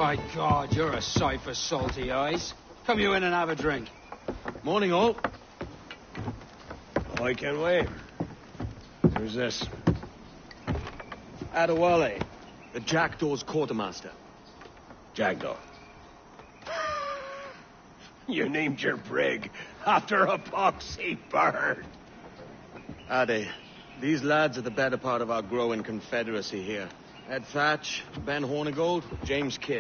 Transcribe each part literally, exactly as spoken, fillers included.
My God, you're a sight for salty eyes. Come you in and have a drink. Morning, all. I can wait. Who's this? Adewale, the Jackdaw's quartermaster. Jackdaw. You named your brig after a poxy bird. Ade, these lads are the better part of our growing confederacy here. Ed Thatch, Ben Hornigold, James Kidd.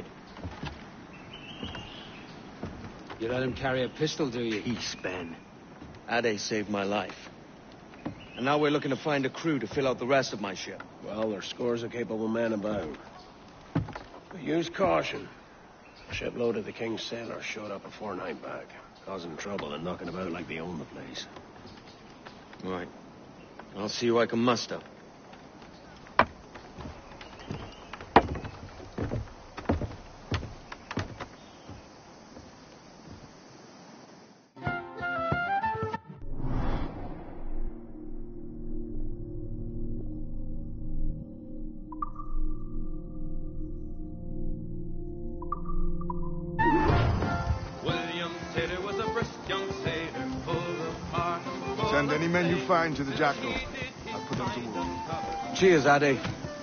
You let him carry a pistol, do you? Peace, Ben. Ade saved my life. And now we're looking to find a crew to fill out the rest of my ship. Well, there's scores of capable men about. But use caution. A shipload of the King's sailors showed up a fortnight back, causing trouble and knocking about like they own the place. Right. I'll see who I can muster. Send any men you find to the Jackdaw. I'll put them to work. Cheers, Ade.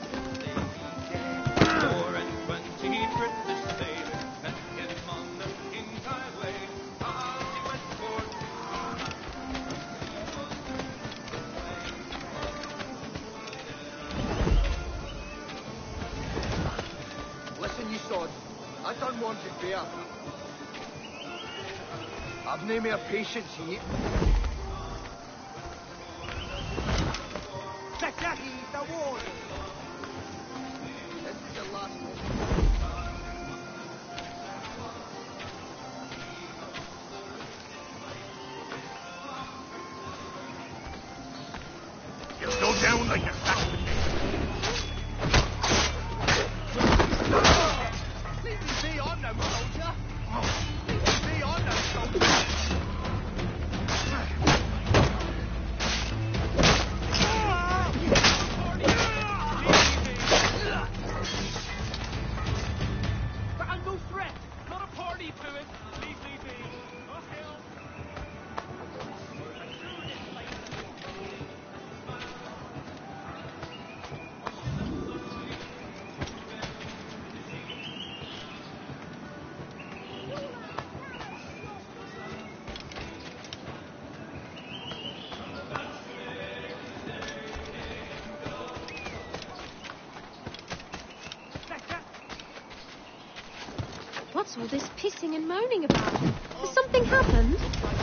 Listen, you sod. I don't want it beer. I've no more patience here. The wall. This is the last one. You'll go down like a fat. Leave me be on them, soldier. Leave me be on them, soldier. What's all this pissing and moaning about? Has something happened?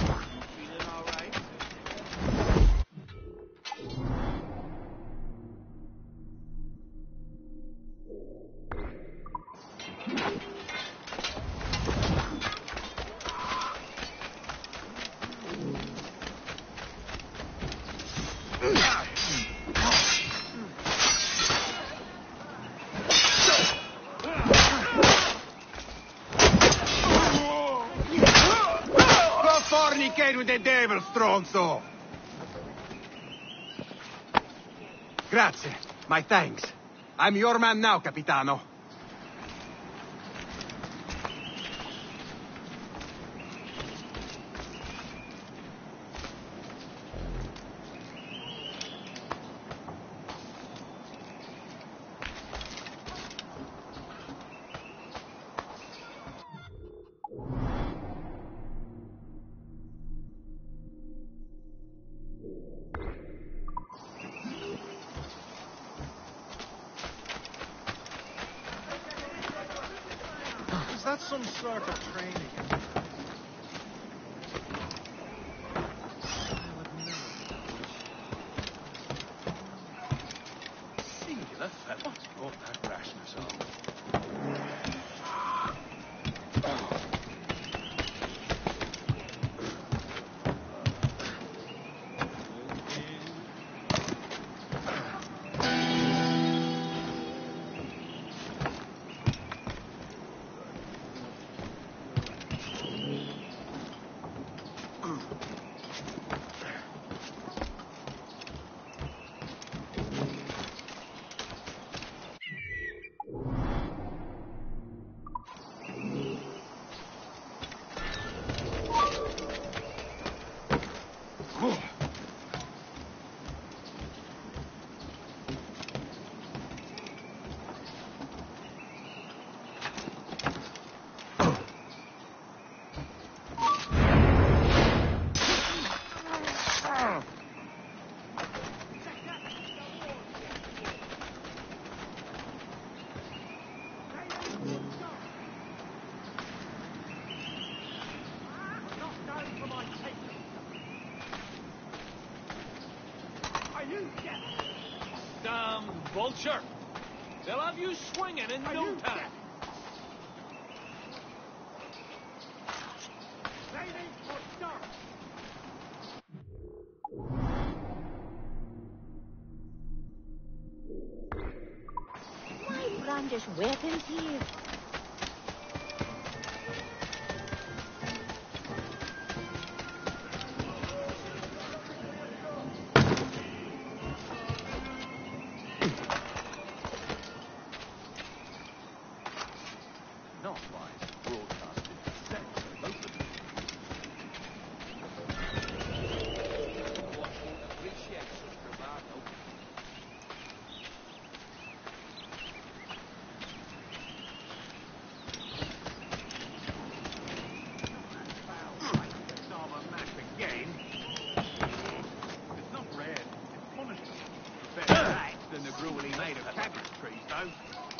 Fornicate with the devil, stronzo! Grazie. My thanks. I'm your man now, Capitano. Is that some sort of training? Singular fellow. What's brought that rashness on? young vulture. They'll have you swinging in no time. Why brandish weapons here? Than the gruel he made of cabbage trees, though.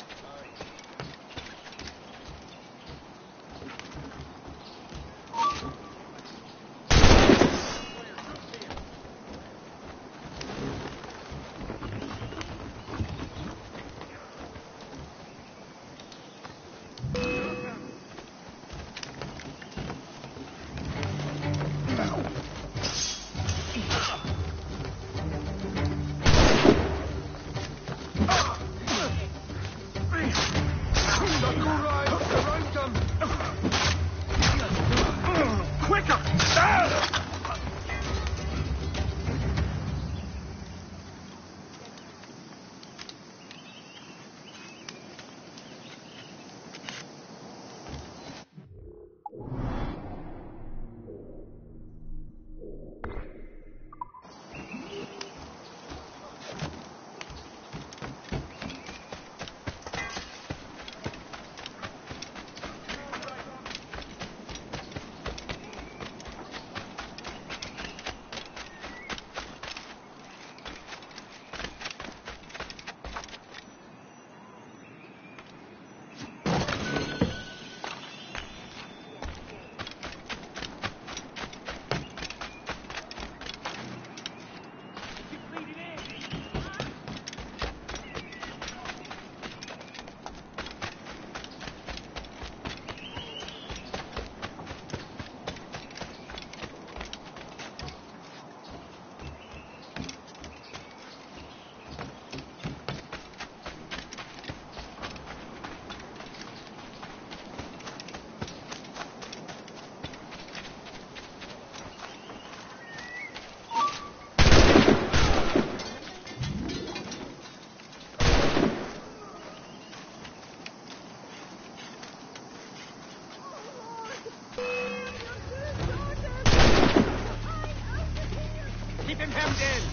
Keep him hemmed in.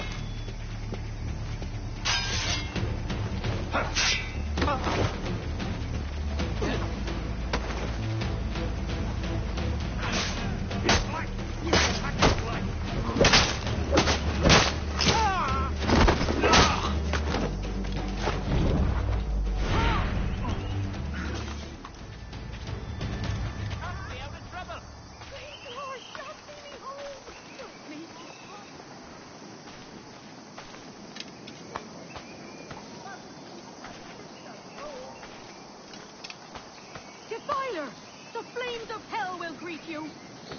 Defiler! The flames of hell will greet you!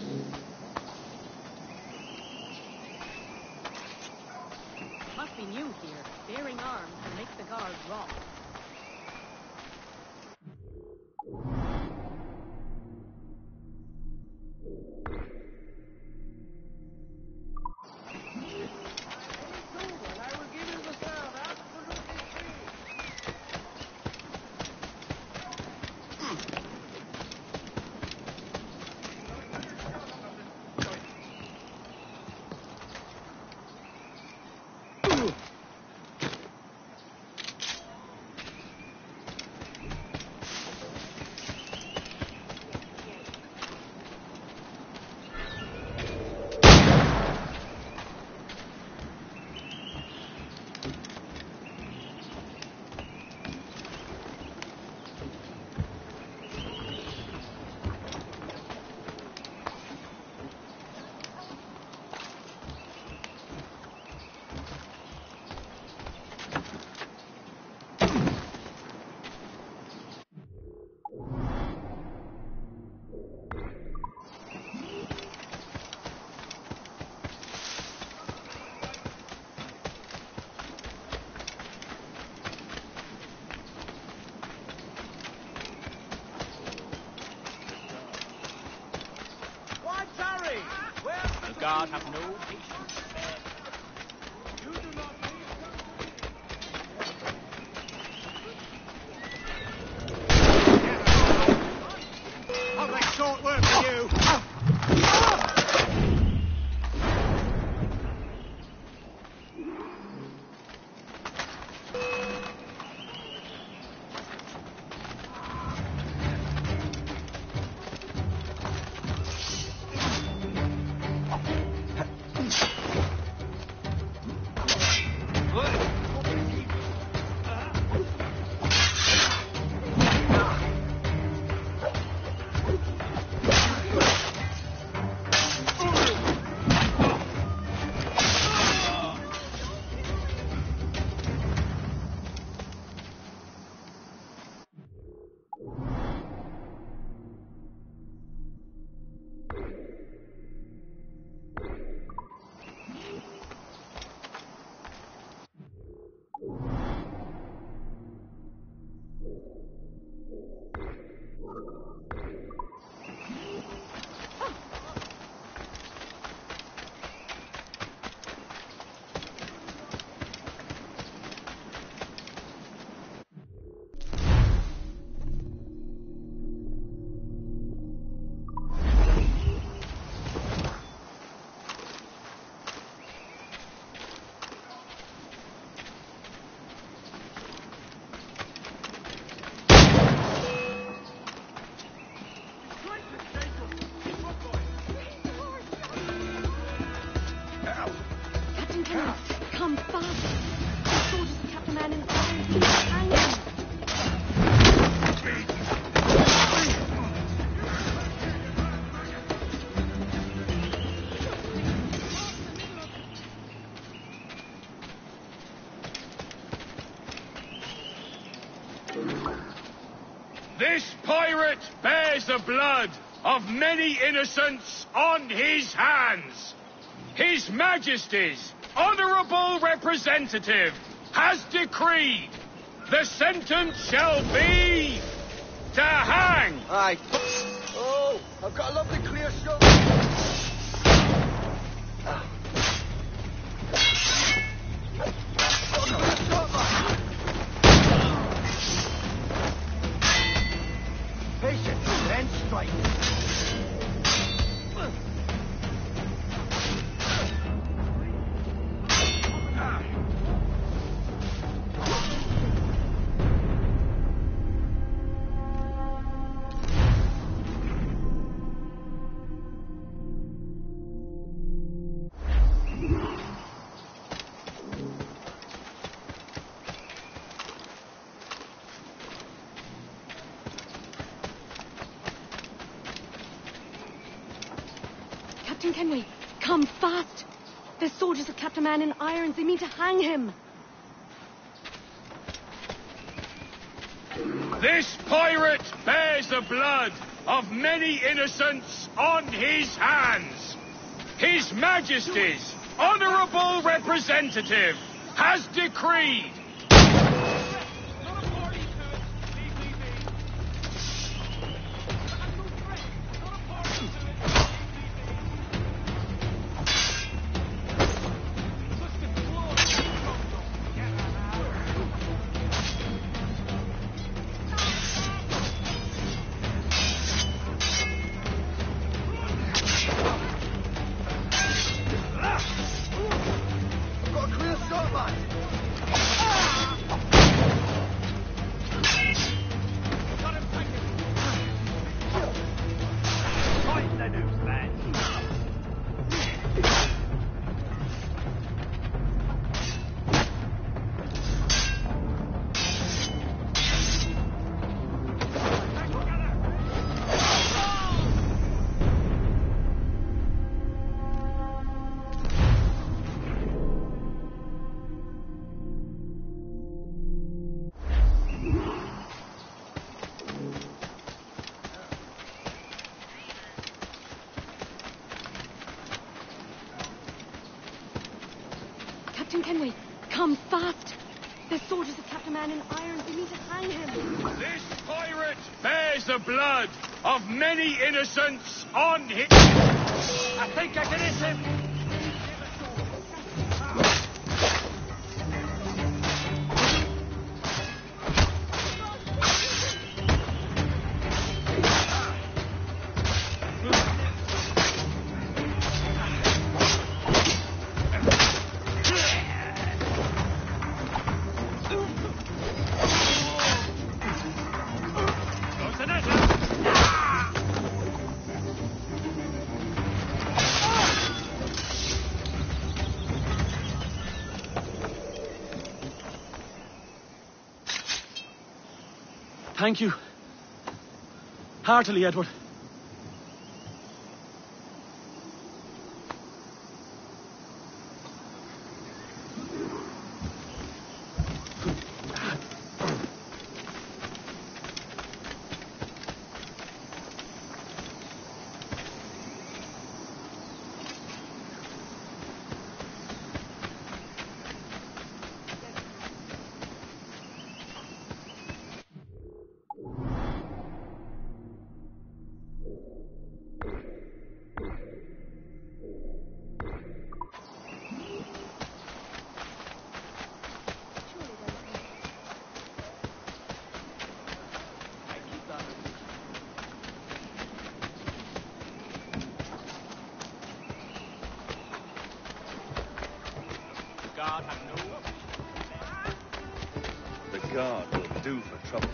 Must be new here. Bearing arms will make the guards rock. God have no patience. I'll make short work for you. Come fast. The soldiers of Captain Man in irons need to hang him. This pirate bears the blood of many innocents on his hands. His Majesty's honourable representative has decreed the sentence shall be to hang. Aye. Oh, I've got a lovely clear shot. Patience, then strike. Captain Kenway, come fast. There's soldiers of Captain Man in irons. They mean to hang him. This pirate bears the blood of many innocents on his hands. His Majesty's honourable representative has decreed. Captain Kenway, come fast. There's soldiers of Captain Man in irons. They mean to hang him. This pirate bears the blood of many innocents on his... I think I can hit him. Thank you. Heartily, Edward. The guard will do for trouble.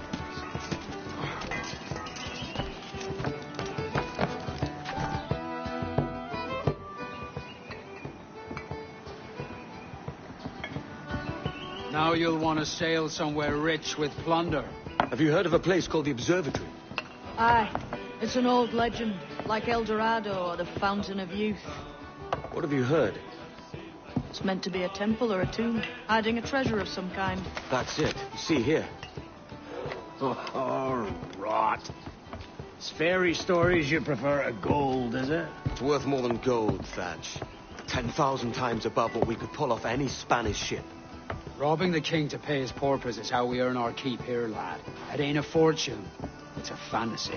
Now you'll want to sail somewhere rich with plunder. Have you heard of a place called the Observatory? Aye. It's an old legend, like El Dorado or the Fountain of Youth. What have you heard? It's meant to be a temple or a tomb, hiding a treasure of some kind. That's it. You see here. Oh, oh, rot. It's fairy stories you prefer to gold, is it? It's worth more than gold, Thatch. Ten thousand times above what we could pull off any Spanish ship. Robbing the king to pay his porpoise is how we earn our keep here, lad. It ain't a fortune. It's a fantasy.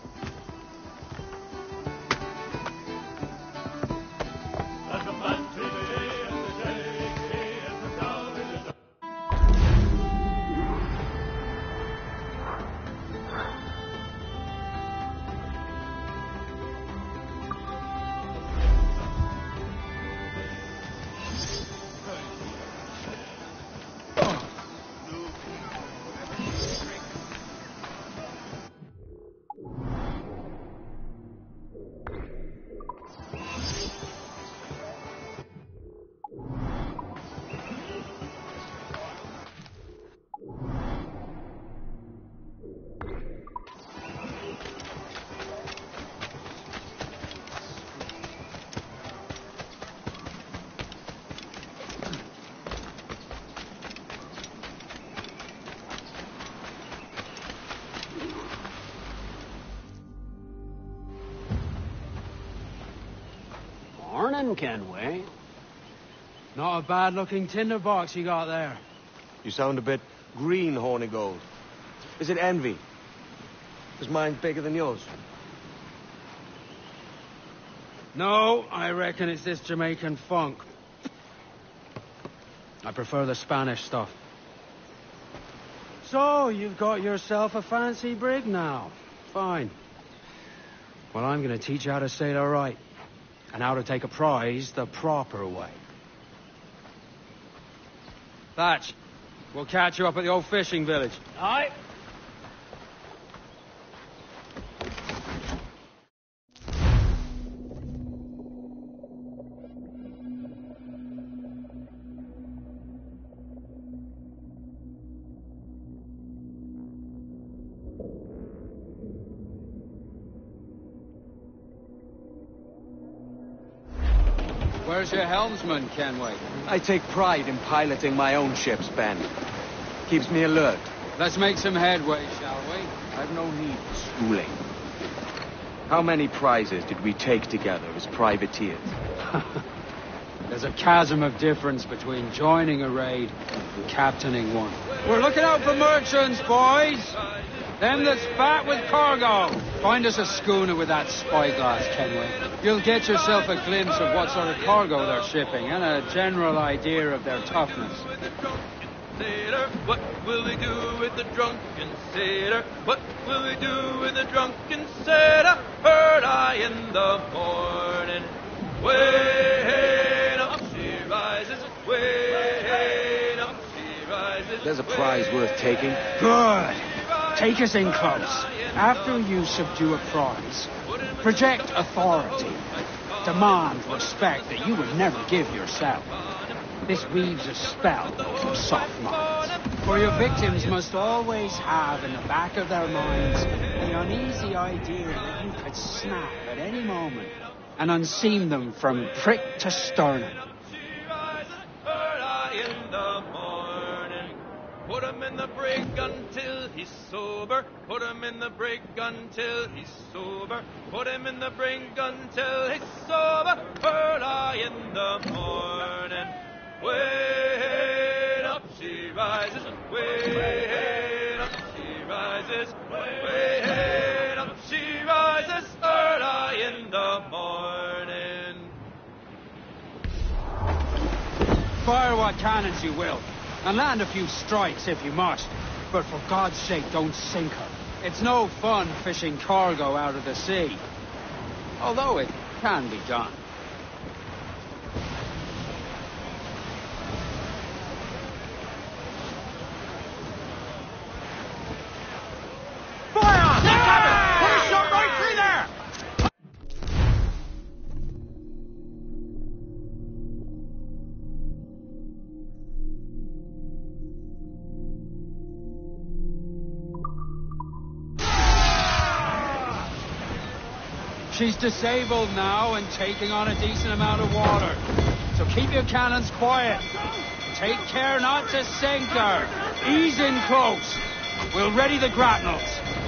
Morning, Kenway. Not a bad-looking tinderbox you got there. You sound a bit green, Hornigold. Is it envy? Is mine bigger than yours? No, I reckon it's this Jamaican funk. I prefer the Spanish stuff. So, you've got yourself a fancy brig now. Fine. Well, I'm going to teach you how to sail her right. And how to take a prize the proper way. Thatch, we'll catch you up at the old fishing village. Aye. Where's your helmsman, Kenway? I take pride in piloting my own ships, Ben. Keeps me alert. Let's make some headway, shall we? I've no need for schooling. How many prizes did we take together as privateers? There's a chasm of difference between joining a raid and captaining one. We're looking out for merchants, boys! Them that's fat with cargo. Find us a schooner with that spyglass, Kenway. You'll get yourself a glimpse of what sort of cargo they're shipping and a general idea of their toughness. Sailor, what will we do with the drunken sailor? What will we do with the drunken sailor? Heard I in the morning. Way up she rises, way up she rises. There's a prize worth taking. Good. Take us in close. After you subdue a prize, project authority. Demand respect that you would never give yourself. This weaves a spell over soft minds. For your victims must always have in the back of their minds the uneasy idea that you could snap at any moment and unseam them from prick to sternum. Put him in the brig until he's sober. Put him in the brig until he's sober. Put him in the brig until he's sober. Early in the morning. Way up she rises. Way up she rises. Way up she rises. Early in the morning. Fire what cannons you will. And land a few strikes if you must. But for God's sake, don't sink her. It's no fun fishing cargo out of the sea. Although it can be done. Fire! Get cover! Put a shot right through there! She's disabled now and taking on a decent amount of water. So keep your cannons quiet. Take care not to sink her. Ease in close. We'll ready the grapnels.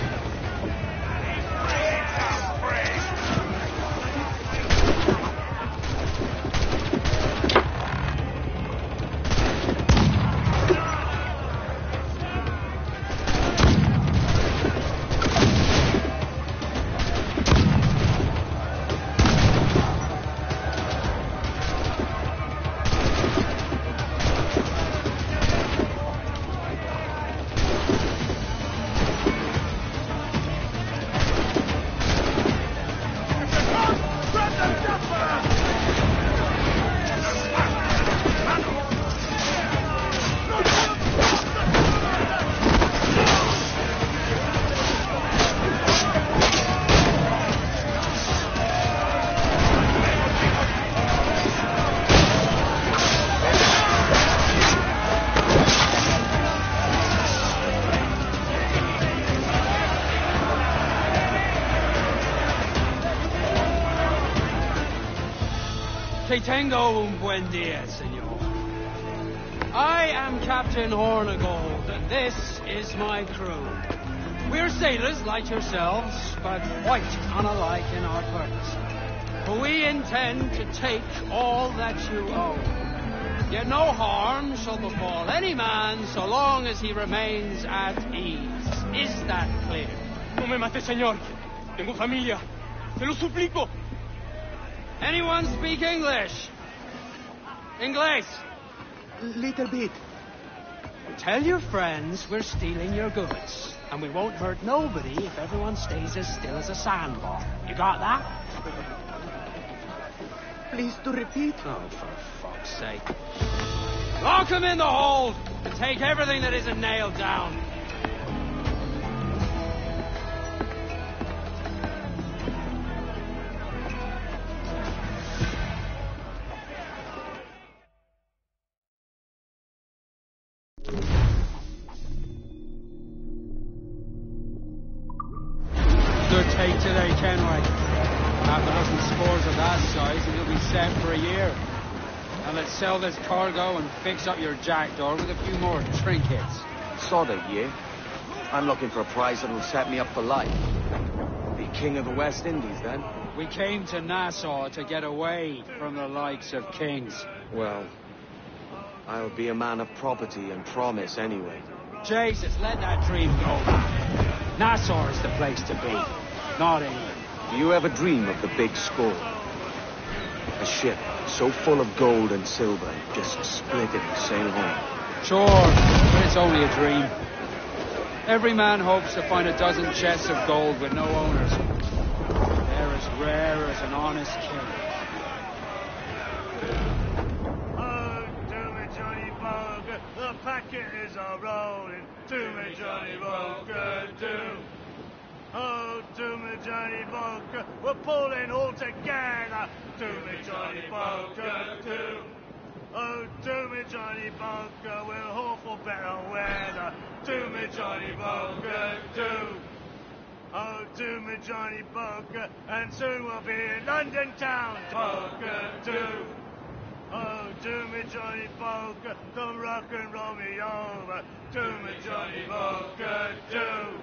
Que tengo un buen día, senor. I am Captain Hornigold, and this is my crew. We're sailors like yourselves, but quite unalike in our purpose. For we intend to take all that you own. Yet no harm shall befall any man so long as he remains at ease. Is that clear? No me mate, señor. Tengo familia. Se lo suplico. Anyone speak English? English? Little bit. Tell your friends we're stealing your goods, and we won't hurt nobody if everyone stays as still as a sandbar. You got that? Please to repeat. Oh, for fuck's sake. Lock him in the hold and take everything that isn't nailed down. Good take today, Kenway. Half a dozen scores of that size and you'll be set for a year. Now let's sell this cargo and fix up your jackdaw with a few more trinkets. Sort of, yeah. I'm looking for a prize that'll set me up for life. Be king of the West Indies, then? We came to Nassau to get away from the likes of kings. Well, I'll be a man of property and promise anyway. Jesus, let that dream go. Nassau is the place to be. not England. Do you ever dream of the big score? A ship so full of gold and silver, just split it and sail home. Sure, but it's only a dream. Every man hopes to find a dozen chests of gold with no owners. They're as rare as an honest king. Oh, to me, Johnny Boger, the packet is a-rolling. To me, Johnny Boger, do. Oh, to me, Johnny Boger, we're pulling all together. To me, Johnny Boger, do. Oh, to me, Johnny Boger, we'll hope for better weather. To me, Johnny Boger, do. Oh, to me, Johnny Boger, and soon we'll be in London town. Boger, do. Oh, to me, Johnny Boger, come rock and roll me over. To me, Johnny Boger, do.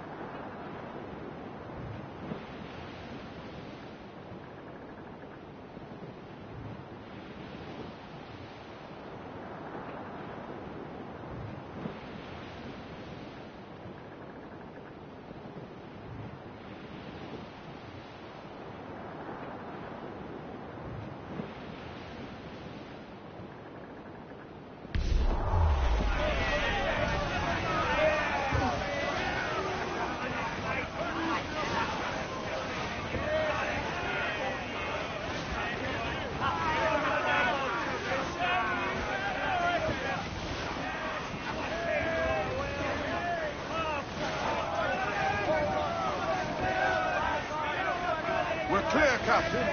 We're clear, Captain.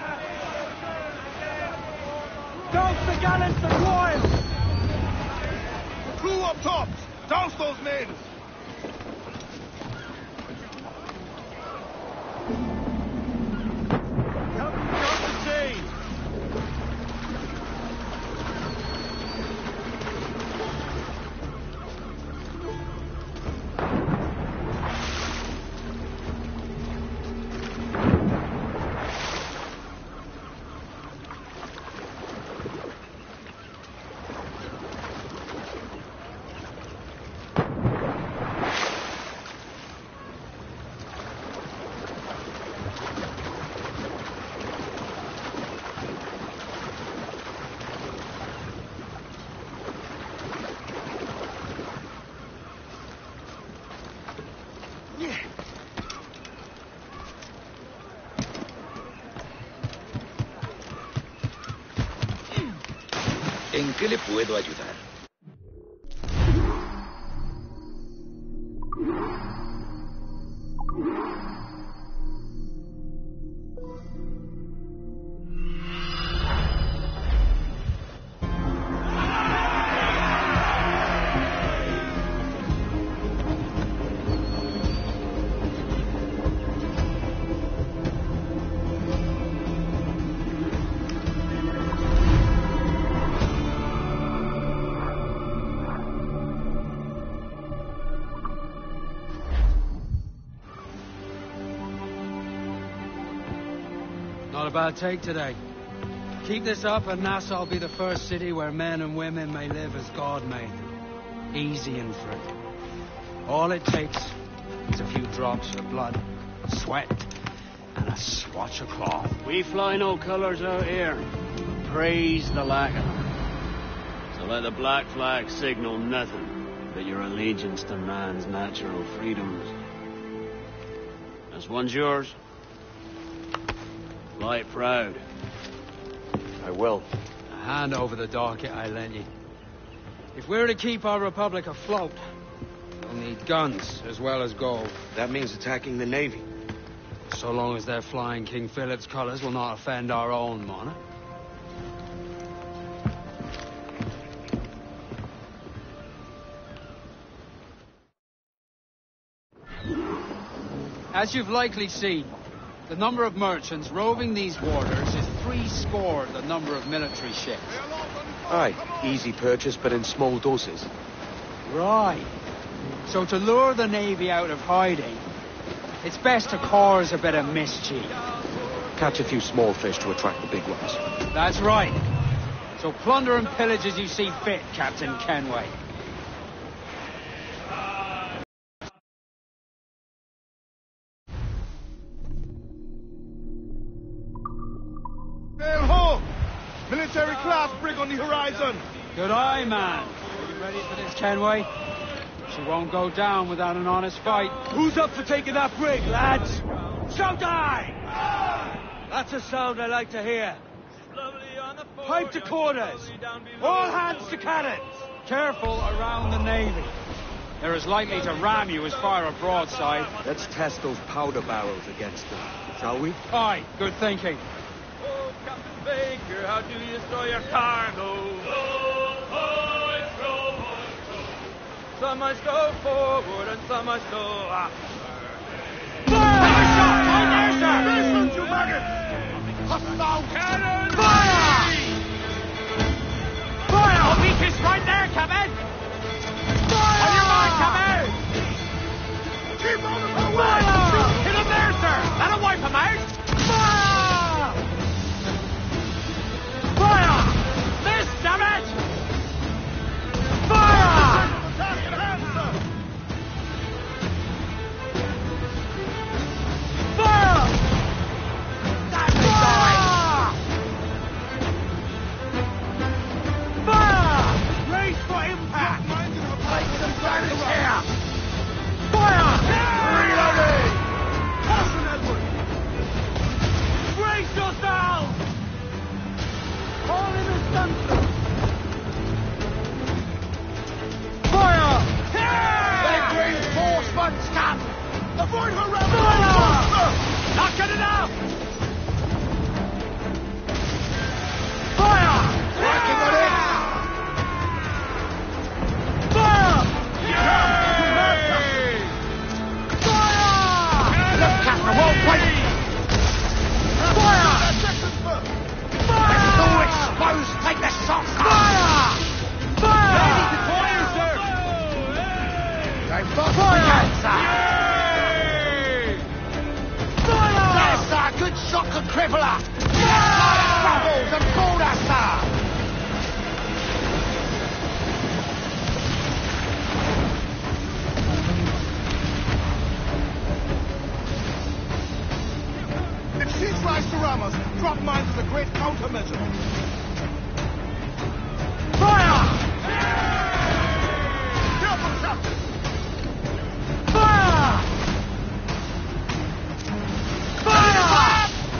Douse the gallants and royals! Crew up tops! Douse those men! Captain Constantine! ¿En qué le puedo ayudar? Not a bad take today. Keep this up and Nassau will be the first city where men and women may live as God made them. Easy and free. All it takes is a few drops of blood, sweat, and a swatch of cloth. We fly no colours out here. Praise the lack of them. So let the black flag signal nothing but your allegiance to man's natural freedoms. This one's yours. Fly it proud. I will. A hand over the docket I lent you. If we're to keep our republic afloat, we'll need guns as well as gold. That means attacking the Navy. So long as they're flying King Philip's colours will not offend our own monarch. As you've likely seen, the number of merchants roving these waters is three score the number of military ships. Aye, easy purchase, but in small doses. Right. So to lure the Navy out of hiding, it's best to cause a bit of mischief. Catch a few small fish to attract the big ones. That's right. So plunder and pillage as you see fit, Captain Kenway. Sail ho! Military class brig on the horizon. Good eye, man. Are you ready for this, Kenway? She won't go down without an honest fight. Who's up for taking that brig, lads? Showtime! That's a sound I like to hear. Pipe to quarters. All hands to cannons. Careful around the Navy. They're as likely to ram you as fire a broadside. Let's test those powder barrels against them, shall we? Aye, good thinking. Oh, Captain Baker, how do you store your cargo? Some must go forward and some must go after. Fire! Shot! Right there, sir! Listen, you maggots! Hostile Cannon! Fire! Fire! Oh, beat is right there, Captain! Fire! On your mark, Captain! Keep on the way! Fire! Hit him there, sir! That'll wipe him out! Fire! Fire! Miss, damn it! Fire! Fire! Fire! Race for impact! Make some damage here! Fire! Reloading! Caution, Edward! Brace yourselves! All in the center! Fire! Leg reinforcements come! Avoid her ram! Fire! Not good enough! Fire! Working on it! Fire! Yay! Fire! Look, Captain, won't wait! Fire! Fire! It's all exposed! Take the shots! Fire! Fire! Ready to fire, sir! They've got Fire! the answer! Fire! There's a good shot could cripple her! Fire! Bubbles and board us, sir! If she tries to ram us, drop mines as a great countermeasure. Fire! Careful, Captain! Fire! Fire!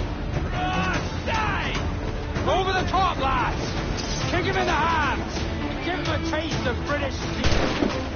Over the top, lads! Kick him in the hands! Give him a taste of British steel!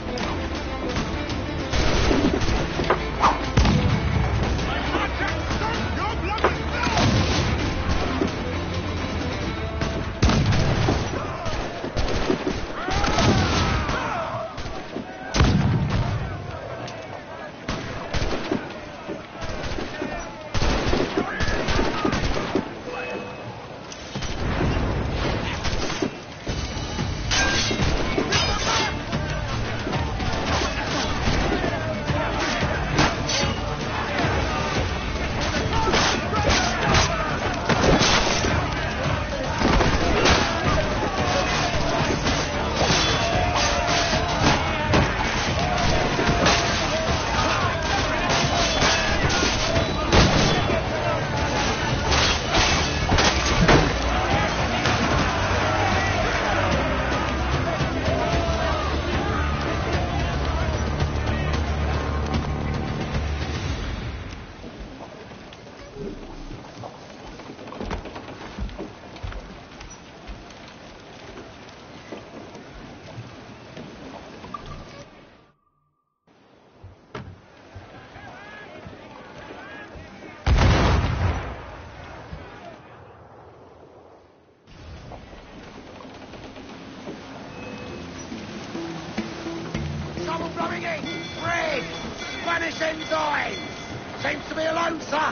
Trouble blowing in! Brig! Spanish ensign! Seems to be alone, sir!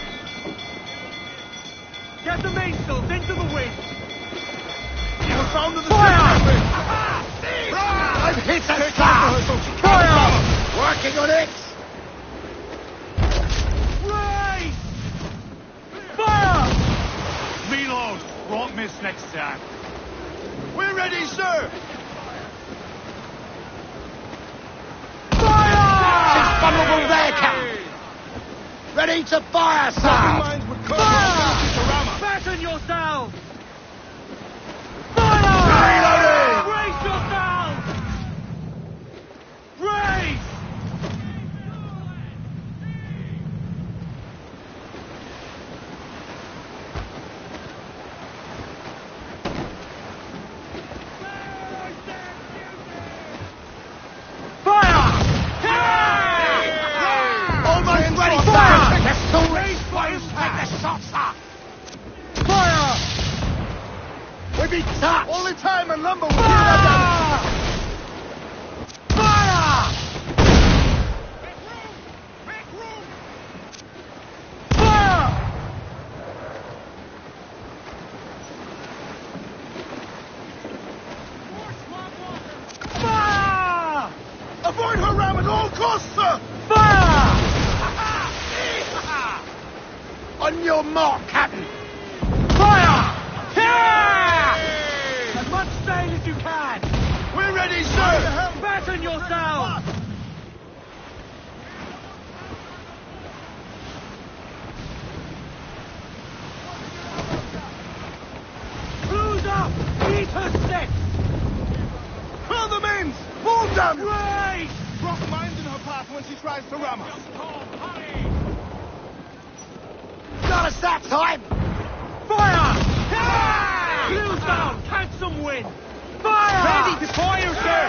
Get the mainsails into the wind! You have found the Fire! I've hit her, sir! Fire! Working on it! Race! Fire! Reload! Won't miss next time. We're ready, sir! Fire! Vulnerable there, Captain! Ready to fire, sir! Fire! Fasten yourself! be touched! Only time and lumber will do that damage! Fire! Avoid her ram at all costs, sir! Fire! On your mark, Captain! Fire! Yeah! As much sail as you can! We're ready, sir! Fasten yourselves! Close up! Eat her set! Throw the mains! Pull down! Right! Drop mines in her path when she tries to ram us. Got us that time! Fire! Yeah! Close down! Catch some wind! Fire! Ready to fire, sir!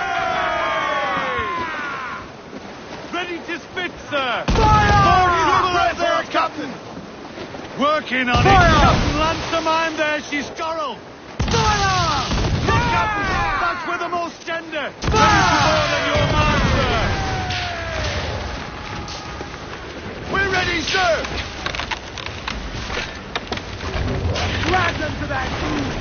Ready to spit, sir! Fire! Through the right there, Captain! Working on Fire! it! Captain, lance a mine there, she's scorrel! Fire! Look, Captain! That's with the most gender! Ready to Fire! board on your man, sir! We're ready, sir! Grab them to that food!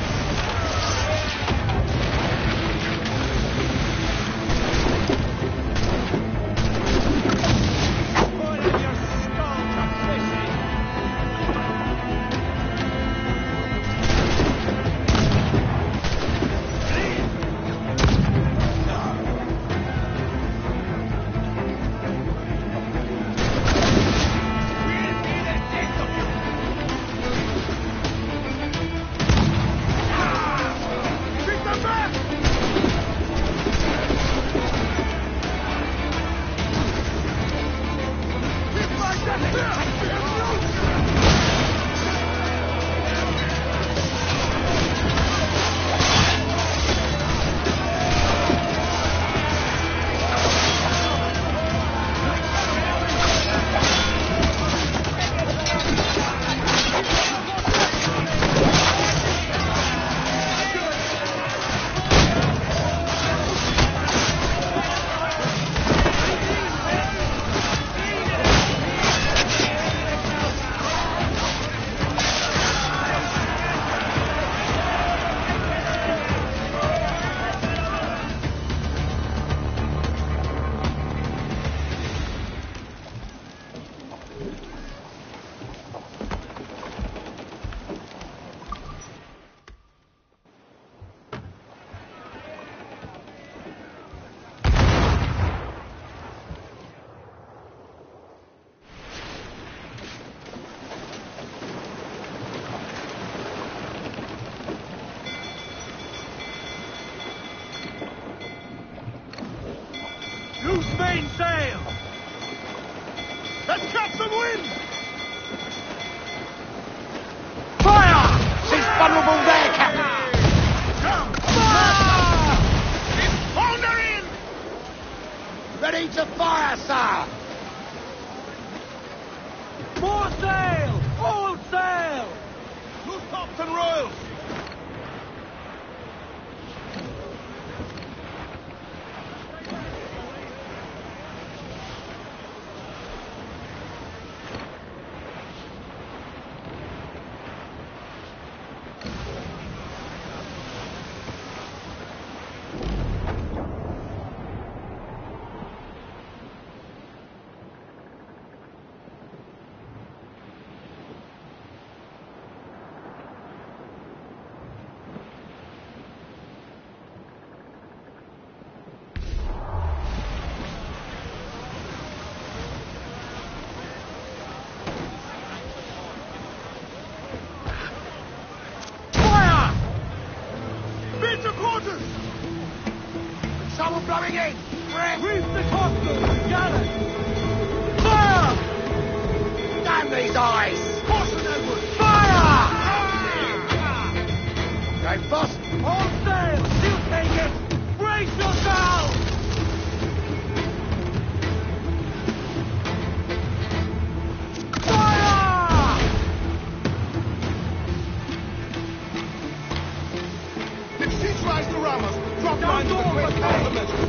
Loose mainsail! Let's catch some wind! Fire! She's vulnerable there, Captain! Jump! Fire! It's thundering! Ready to fire, sir! More sail! All sail! Loose tops and royals! Someone blowing in! Red! Reef the topsail! Gallant! Fire! Damn these eyes! Caution, Edward! Fire! Go fast! All sail! You take it! Brace yourselves! Neutralize the rammers. Drop mines with a quick countermeasure.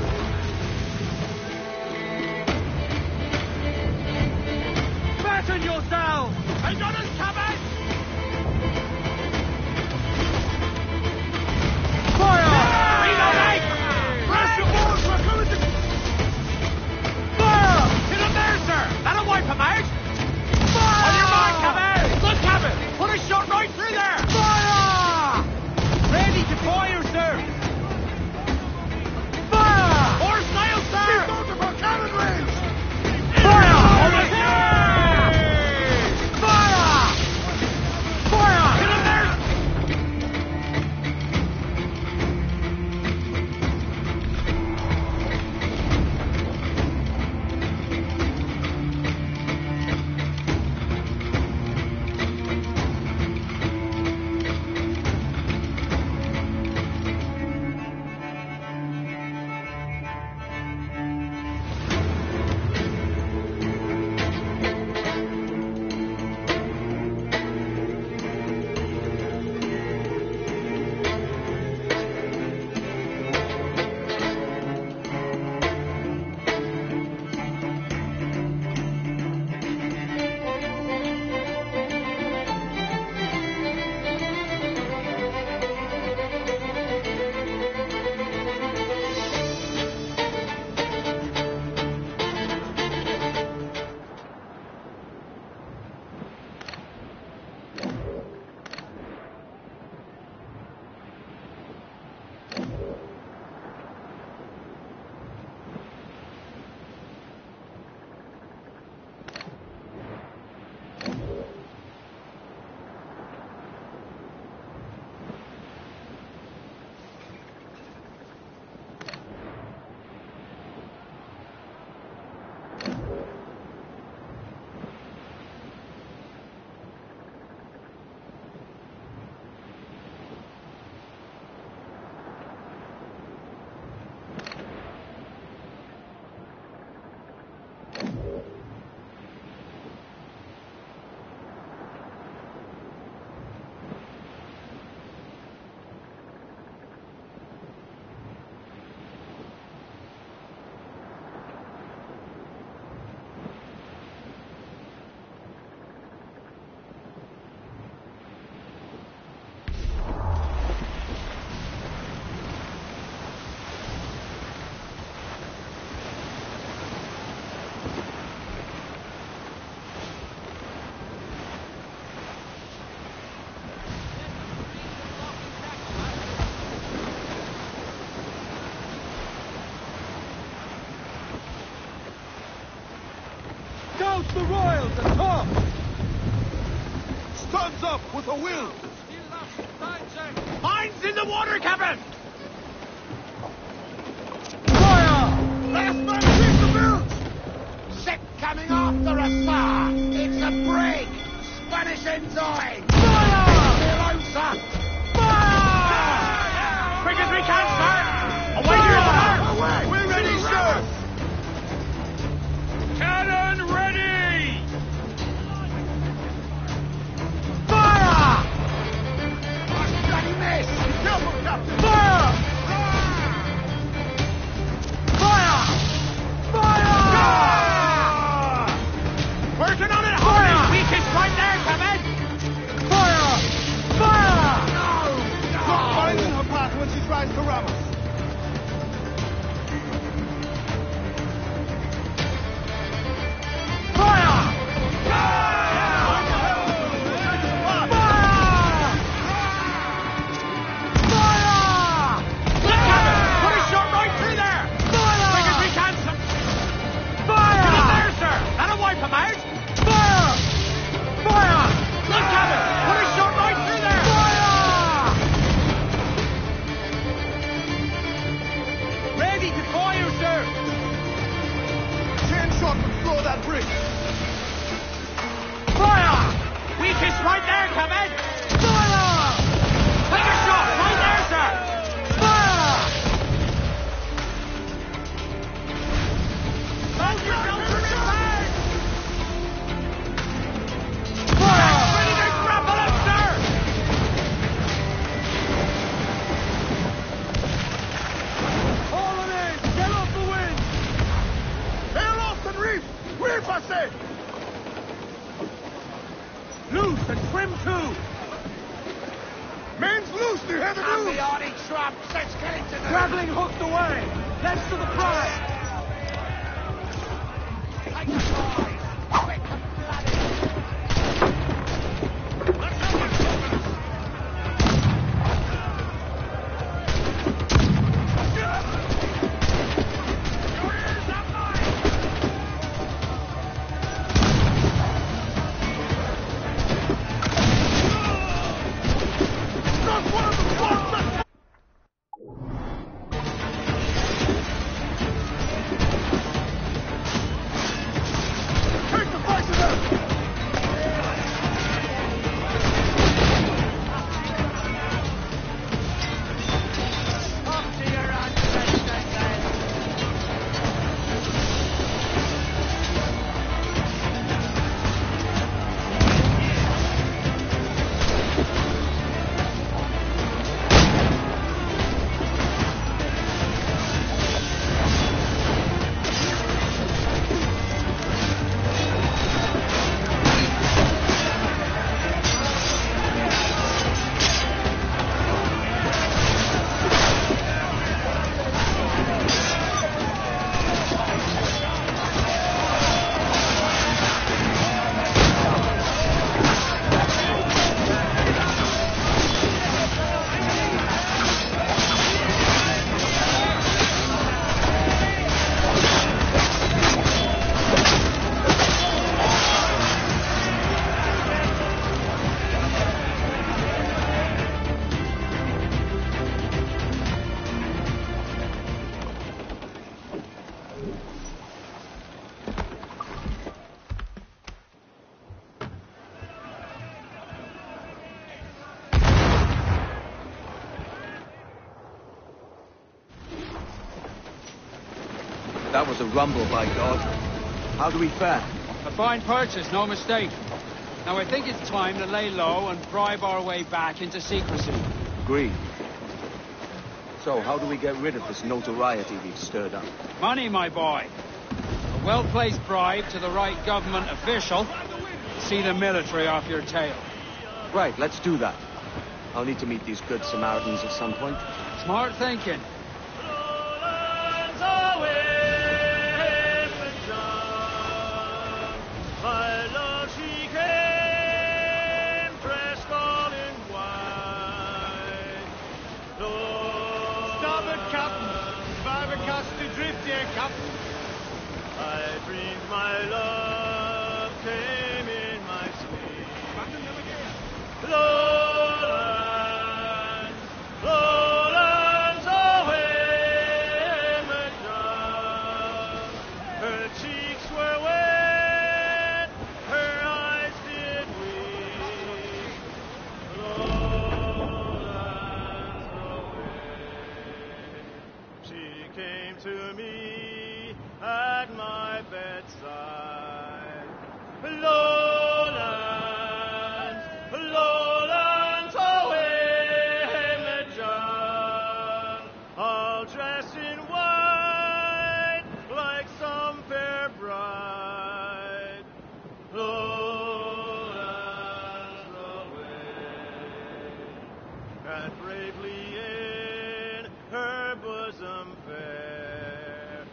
Fasten yourselves! Take on us, cover! Fire! Reloading! Blast your balls! We're coming to... Fire! To the Mercer! That'll wipe them out! Fire! On your mark, Cabin! Good, Cabin! Put a shot right through there! Fire! Ready to fire, sir! Fire! More style, sir! She's going to for cannon rails! Fire! Over here! Fire! Fire! To the Mercer! Douse the royals at top! Stands up with a will! Mines in the water, Captain! Fire! Last man keep the boot! Ship coming after us, sir! It's a brig! Spanish ensign! Fire! Below, sir! Fire! Quick as we can, sir! Away to your mark! Away! We're ready, sir! Cannon ready! Fire! Do you hear the news? And the Arctic trumps. Let's get into the... Grappling hooked away. Let's to the prize. Take the prize. Quick and bloody. Let's go. Your ears up mine. Not one of the forces. That was a rumble, by God. How do we fare? A fine purchase, no mistake. Now I think it's time to lay low and bribe our way back into secrecy. Agreed. So, how do we get rid of this notoriety we've stirred up? Money, my boy. A well-placed bribe to the right government official. See the military off your tail. Right, let's do that. I'll need to meet these good Samaritans at some point. Smart thinking. I dreamed my love came in my sleep. Lowlands, lowlands away, Madame. Her cheeks were wet, her eyes did weep. Lowlands away. She came to me at my bedside. Lowlands, lowlands away, Madame. All dressed in white, like some fair bride. Lowlands away, and bravely in her bosom fair.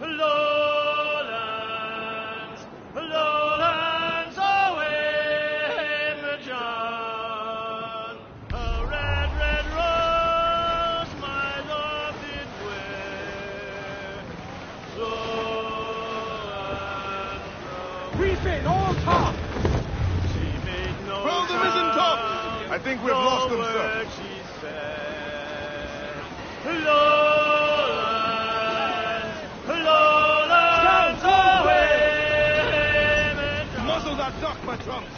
Lowlands, lowlands away, Majan. A red, red rose my love did wear. Lowlands away. Refit, all top! She made no Well, the mizzen top! I think we've no lost them, sir. word she said. Lowlands, lowlands away, Madame. Muzzle that duck, my trunks!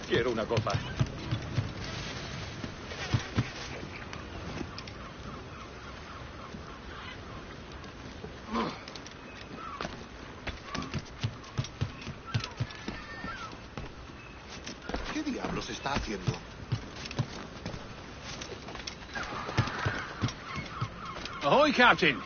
Quiero una copa. ¿Qué diablos está haciendo? Ahoy, Captain!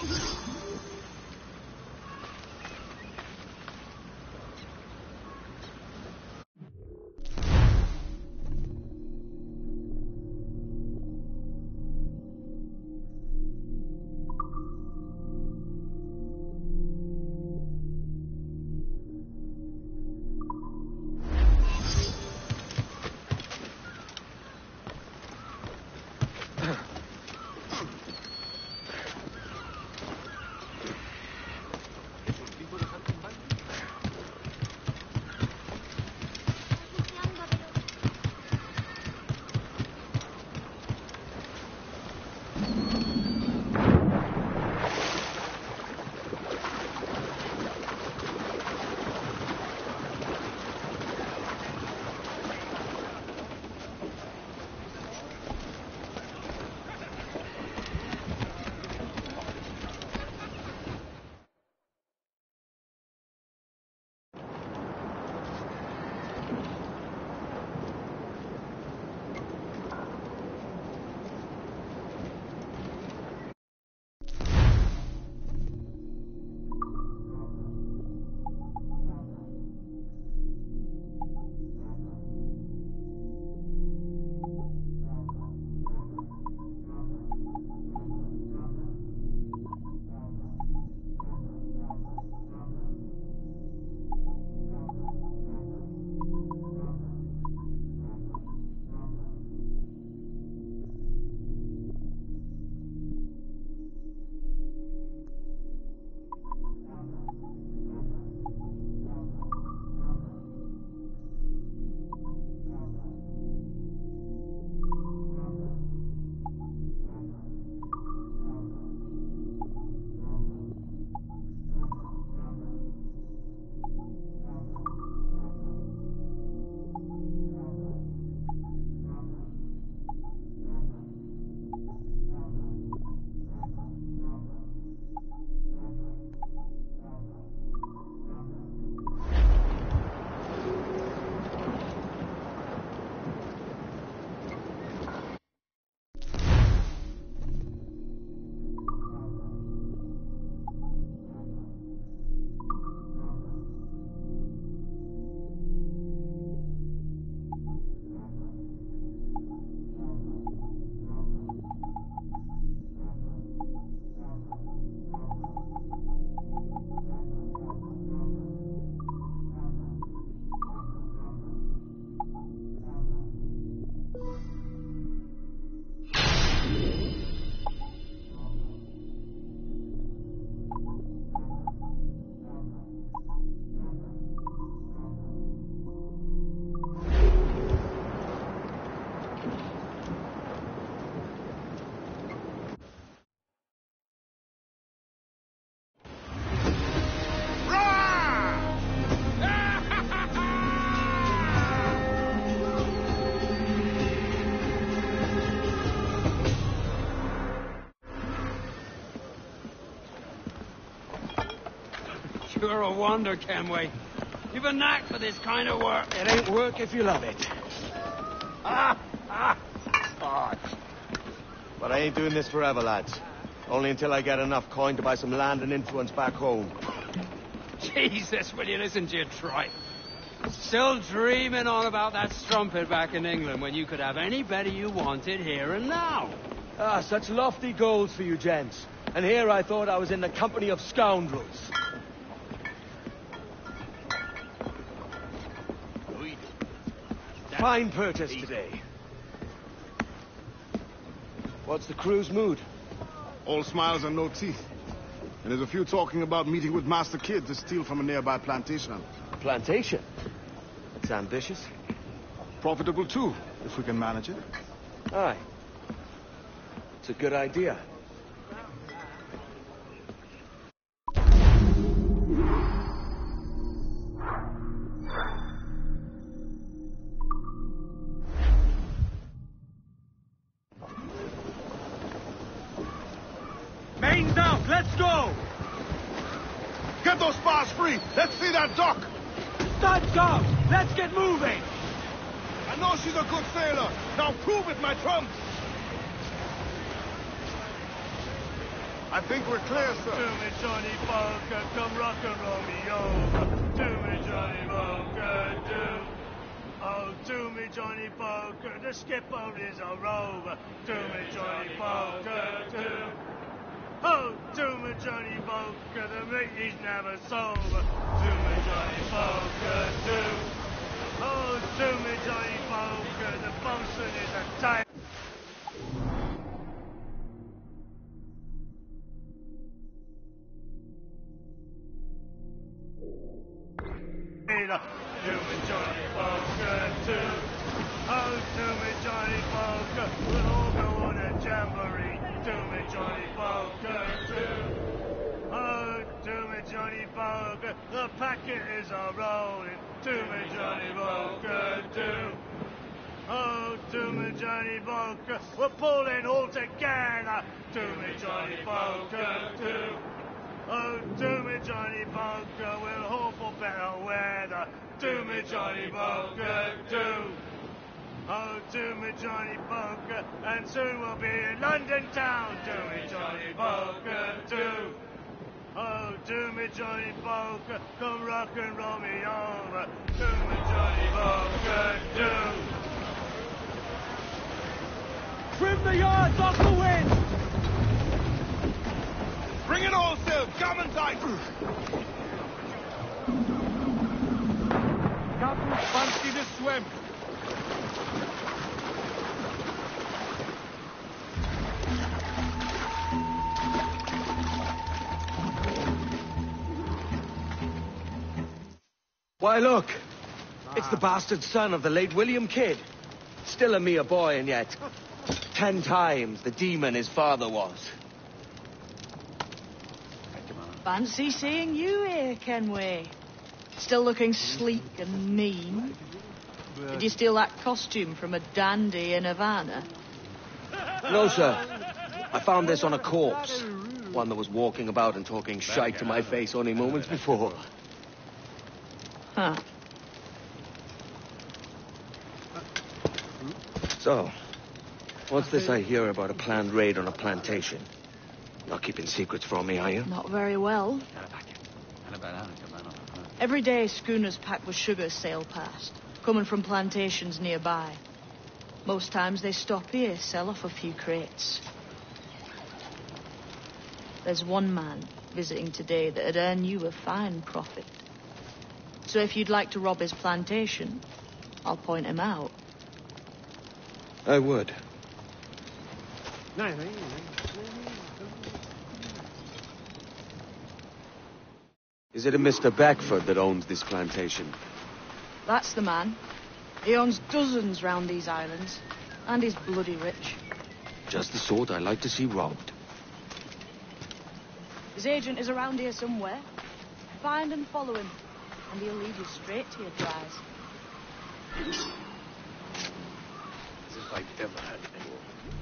You're a wonder, Kenway. You've a knack for this kind of work. It ain't work if you love it. Ah! Ah! God. But I ain't doing this forever, lads. Only until I get enough coin to buy some land and influence back home. Jesus, will you listen to your tripe? Still dreaming on about that strumpet back in England when you could have any better you wanted here and now. Ah, such lofty goals for you gents. And here I thought I was in the company of scoundrels. Fine purchase today. What's the crew's mood? All smiles and no teeth. And there's a few talking about meeting with Master Kid to steal from a nearby plantation. Plantation? It's ambitious. Profitable too, if we can manage it. Aye. It's a good idea. us free. Let's see that dock. Studs up! Let's get moving! I know she's a good sailor. Now prove it, my trumps. I think we're clear, sir. To me, Johnny Bunker, come rock and roll me over. To me, Johnny Bunker, do. Oh, to me, Johnny Bunker, the skipper is a rover. To me, Johnny Bunker, do. Oh, to me, Johnny Bunker, the mate is never sober. To me, Johnny Bunker, do. Oh, to me, Johnny Bunker, the bosun is a tight. To me, Johnny Bunker, too. Oh, to me, Johnny Bunker, we'll all go on a jamboree. To me, Johnny Bunker, too. Oh, to me, Johnny Bunker, the packet is a rolling. To me, Johnny Bunker, too. Oh, to me, Johnny Bunker, we're pulling all together. To me, Johnny Bunker, too. Oh, to me, Johnny Bunker, we'll hope for better weather. To me, Johnny Bunker, do. Oh, to me, Johnny Bunker, and soon we'll be in London town. To me, Johnny Bunker, do. Oh, to me, Johnny Bunker, come rock and roll me over. To me, Johnny Bunker, do. Trim the yards off the wind! Bring it all, Sil. Come inside. Captain, fancy the swim. Why, look. It's the bastard son of the late William Kidd. Still a mere boy, and yet ten times the demon his father was. Fancy seeing you here, Kenway. Still looking sleek and mean. Did you steal that costume from a dandy in Havana? No, sir. I found this on a corpse. One that was walking about and talking shite to my face only moments before. Huh. So, what's this I hear about a planned raid on a plantation? Not keeping secrets from me, are you? Not very well. Every day, schooners packed with sugar sail past, coming from plantations nearby. Most times they stop here, sell off a few crates. There's one man visiting today that'd earn you a fine profit. So if you'd like to rob his plantation, I'll point him out. I would. Is it a Mister Beckford that owns this plantation? That's the man. He owns dozens round these islands, and he's bloody rich. Just the sort I like to see robbed. His agent is around here somewhere. Find and follow him, and he'll lead you straight to your prize. As if I've ever had anyone.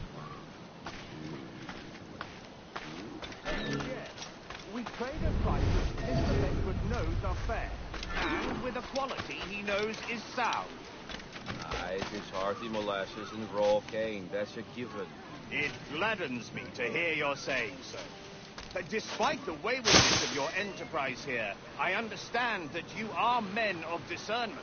We trade at prices Mister Beckford knows are fair, and with a quality he knows is sound. Aye, it's hearty molasses and raw cane, that's a given. It gladdens me to hear your saying so. But despite the waywardness of your enterprise here, I understand that you are men of discernment.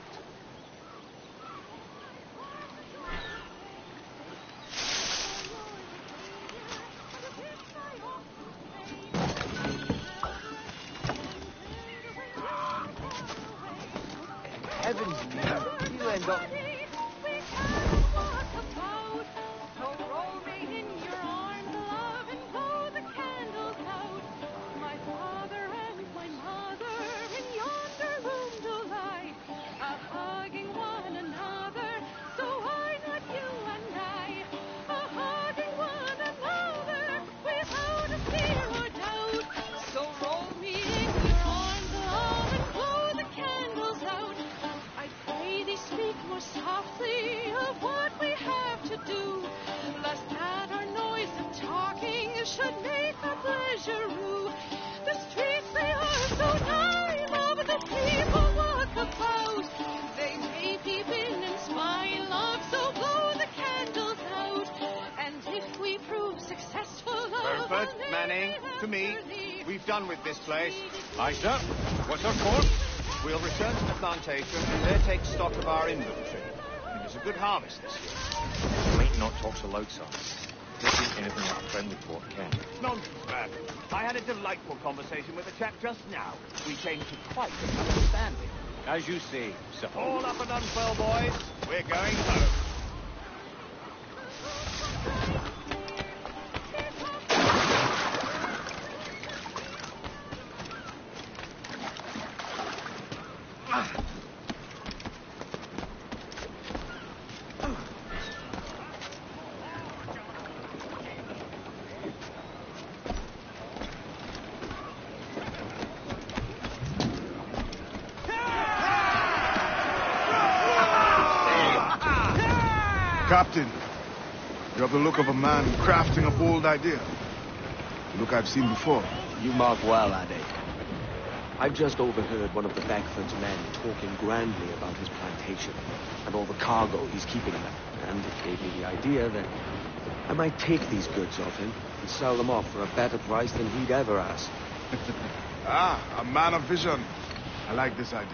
Heavens me, you end up... Softly of Manning, to me. We've done with this place. Aye, sir. What's our course? We'll return to the plantation and there take stock of our inventory. It was a good harvest this year. Might not talk so loud, sir. This ain't anything that a friendly port can. Nonsense, man. I had a delightful conversation with a chap just now. We came to quite an understanding. As you say, sir. All up and unfurl, boys. We're going home. Captain, you have the look of a man crafting a bold idea. The look I've seen before. You mark well, Ade. I've just overheard one of the Beckford's men talking grandly about his plantation and all the cargo he's keeping there. And it gave me the idea that I might take these goods off him and sell them off for a better price than he'd ever ask. Ah, a man of vision. I like this idea.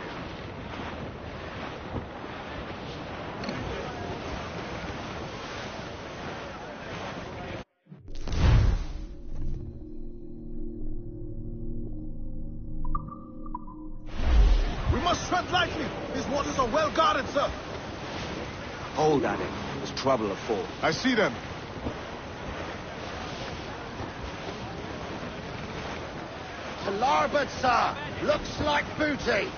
Tread lightly. These waters are well guarded, sir. Hold at it. There's trouble afore. I see them. To larboard, sir. Looks like booty.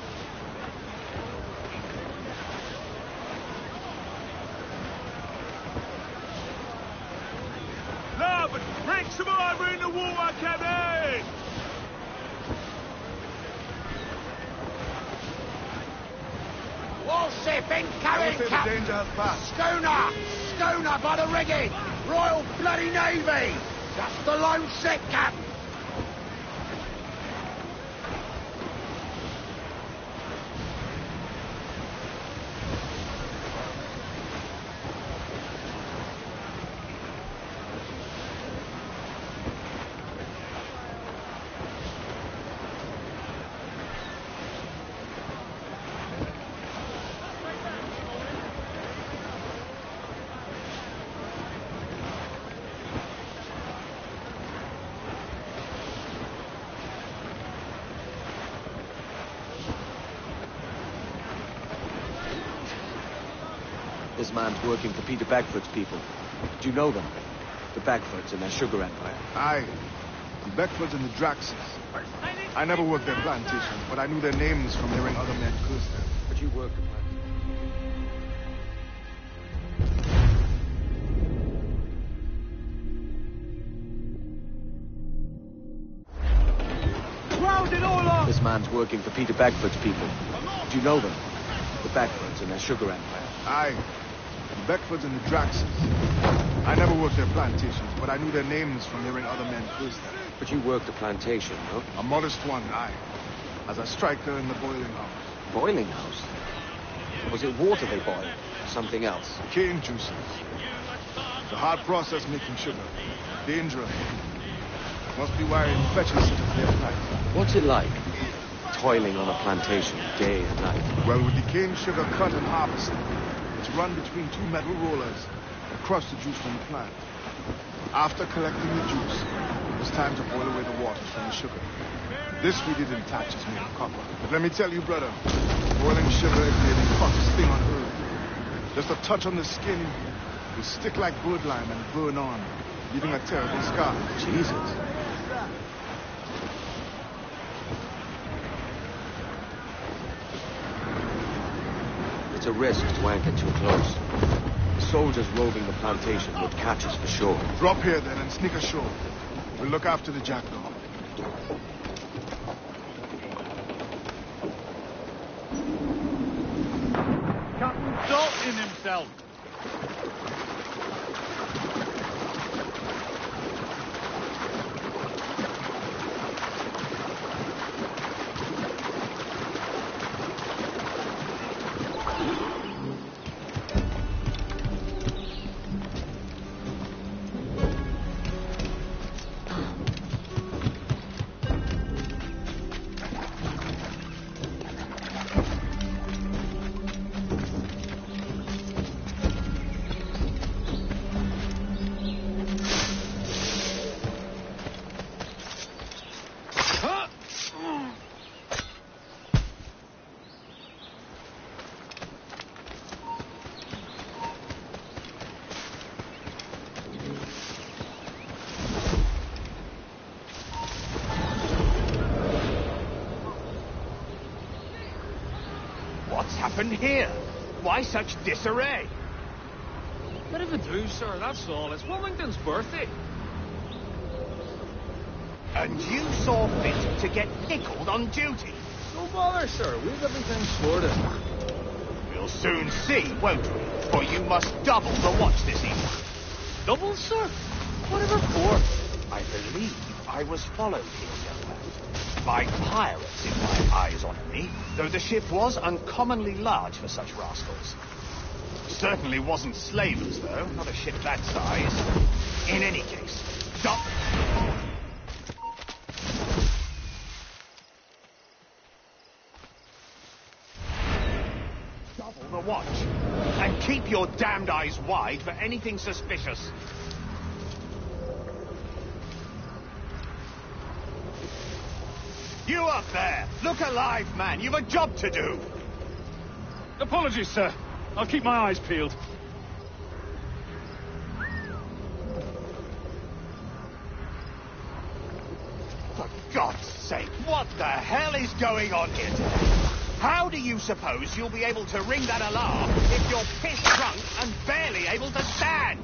Larboard, bring some armor in the water, Captain! Warship incoming, the Cap- danger has passed. Schooner! Schooner by the rigging! Royal Bloody Navy! Just the lone ship, Cap! This man's working for Peter Beckford's people. Do you know them? The Beckfords and their sugar empire. Aye. The Beckfords and the Draxes. I never worked their plantation, but I knew their names from hearing other men curse them. But you worked the plantation. Grounded all up! This man's working for Peter Beckford's people. Do you know them? The Beckfords and their sugar empire. Aye. The Beckfords and the Draxes. I never worked their plantations, but I knew their names from hearing other men curse them. But you worked a plantation, no? A modest one, aye. As a striker in the boiling house. Boiling house? Was it water they boiled? Or something else? Cane juices. It's a hard process making sugar. Dangerous. Must be why it fetches to their plight. What's it like? Toiling on a plantation day and night. Well, with the cane sugar cut and harvested, it's run between two metal rollers that crush the juice from the plant. After collecting the juice, it's time to boil away the waters from the sugar. This we did in tatches made of copper. But let me tell you, brother, boiling sugar is the hottest thing on earth. Just a touch on the skin will stick like birdlime and burn on, leaving a terrible scar. Jesus. It's a risk to anchor too close. The soldiers roving the plantation would catch us for sure. Drop here then and sneak ashore. We'll look after the jackdaw. Captain Dalton himself. happened here? Why such disarray? Bit of a do, sir, that's all. It's Wilmington's birthday. And you saw fit to get pickled on duty? No bother, sir. We've everything sorted. We'll soon see, won't we? For you must double the watch this evening. Double, sir? Whatever for? I believe I was followed here, young man. By pirates, if my eyes honour me, though the ship was uncommonly large for such rascals. Certainly wasn't slavers, though. Not a ship that size. In any case, stop. Double the watch. And keep your damned eyes wide for anything suspicious. You up there! Look alive, man! You've a job to do! Apologies, sir. I'll keep my eyes peeled. For God's sake, what the hell is going on here today? How do you suppose you'll be able to ring that alarm if you're piss drunk and barely able to stand?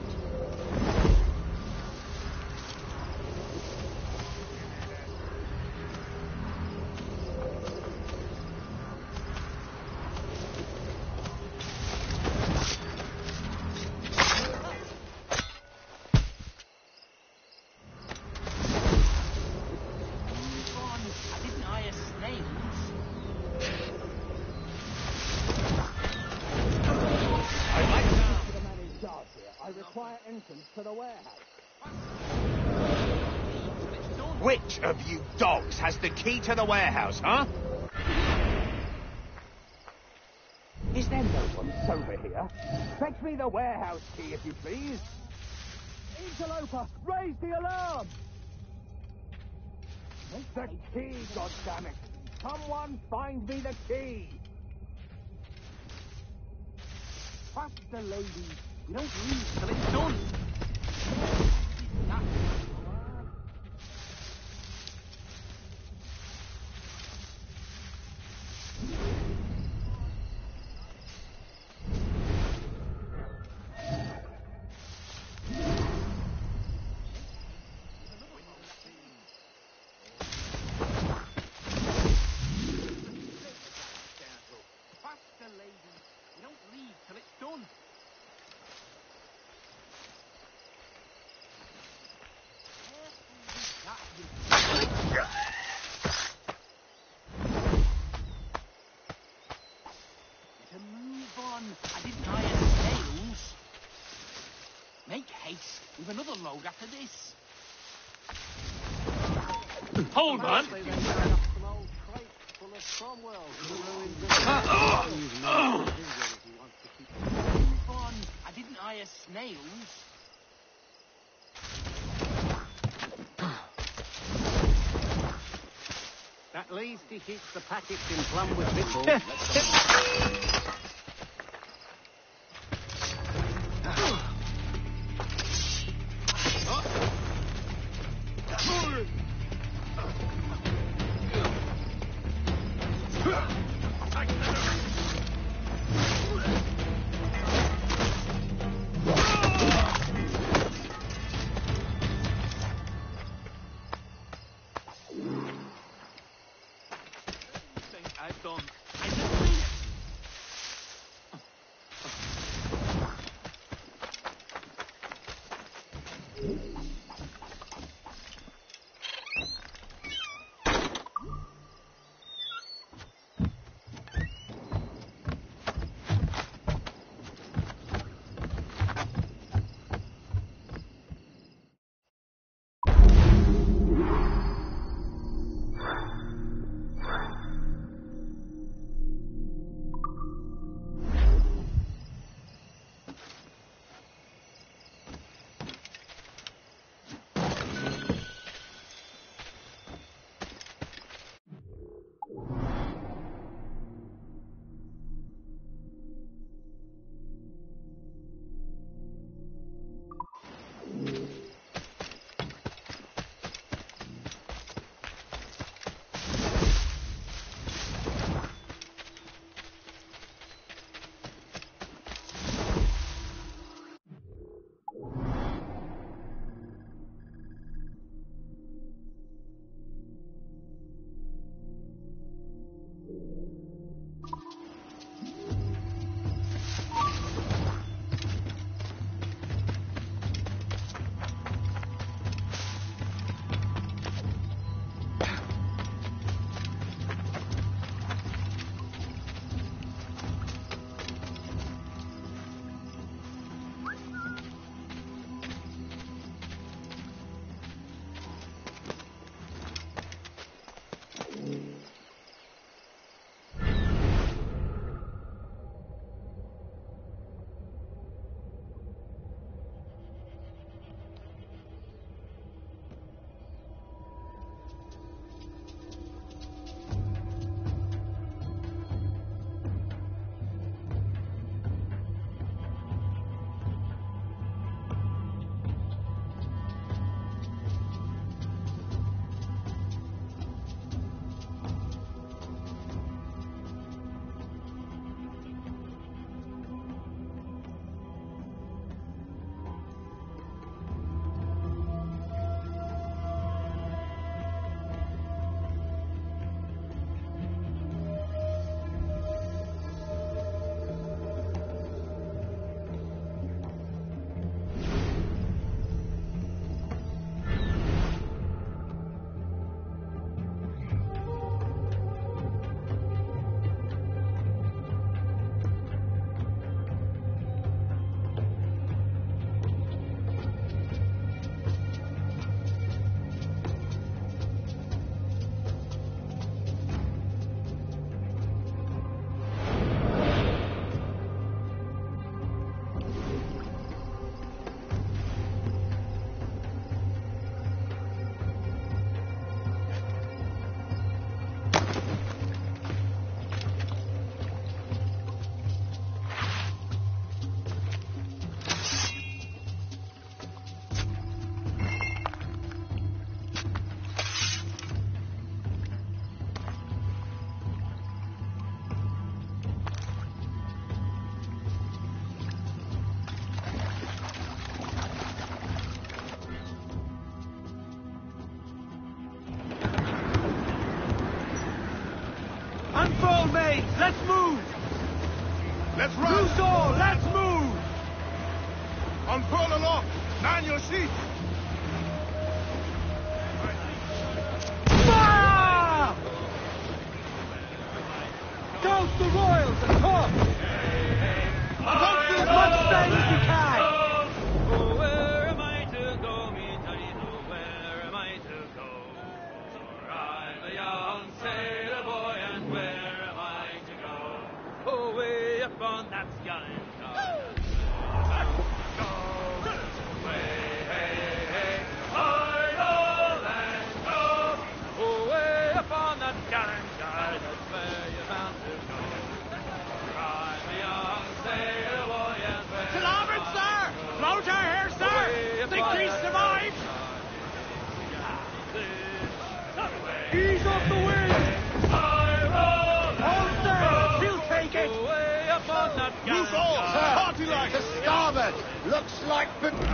To the warehouse. Which of you dogs has the key to the warehouse, huh? Is there no one sober here? Fetch me the warehouse key, if you please. Interloper, raise the alarm! The key, goddammit! Someone find me the key! Trust the lady. We don't leave till it's done. We've another load after this. Hold on. I didn't hire snails. At least he keeps the packets in plum with victuals. mates, let's move! Let's run! Loose all, let's move! Unfurl aloft! Man your sheets! Fire! Douse the royals and come! As much sail as you can! Oh, where am I to go, me tiny know, where am I to go? For I'm a young sailor boy, and where am I to go? Oh, way up on that sky. Ease off the wind! All sail! We'll take it! Loose all! Party like! To starboard! Looks like...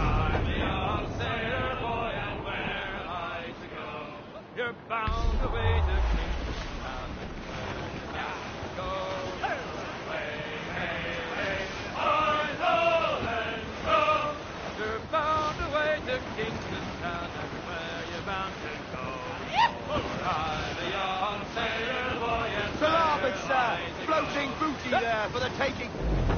You're bound away to Kingston. Go. Hey, hey, hey. I know and go. You're bound away to Kingston Town, and where you're bound to go. I'm a young sailor boy, and To larboard, sir! Floating booty there for the taking!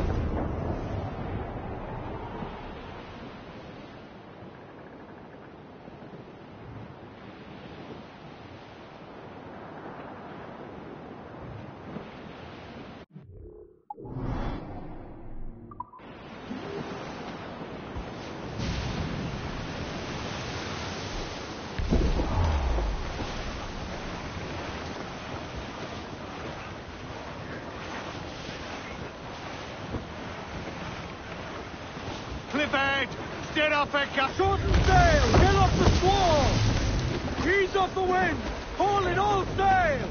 Clifford! Steer off that gas! Shorten sail! Get off the squall! Ease off the wind! Haul in all sail!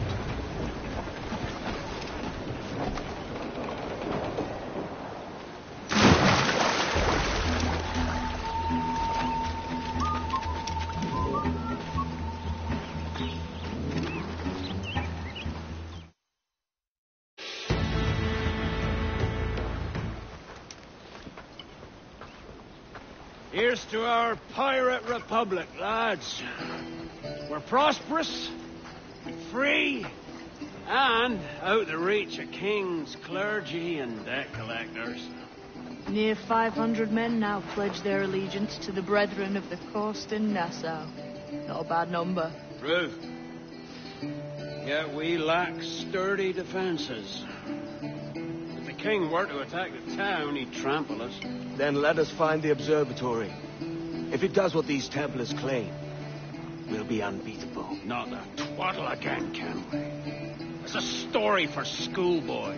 Here's to our pirate republic, lads. We're prosperous, free, and out the reach of kings, clergy, and debt collectors. Near five hundred men now pledge their allegiance to the Brethren of the Coast in Nassau. Not a bad number. True. Yet we lack sturdy defenses. If the king were to attack the town, he'd trample us. Then let us find the observatory. If it does what these Templars claim, we'll be unbeatable. Not the twaddle again, can we? It's a story for schoolboys.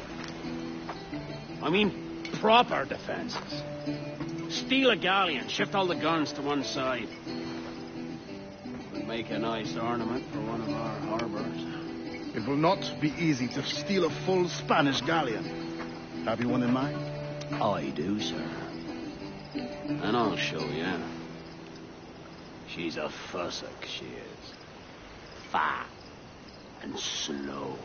I mean, proper defenses. Steal a galleon, shift all the guns to one side. Would make a nice ornament for one of our harbors. It will not be easy to steal a full Spanish galleon. Have you one in mind? I do, sir. And I'll show you. She's a fussock, she is. Fat and slow.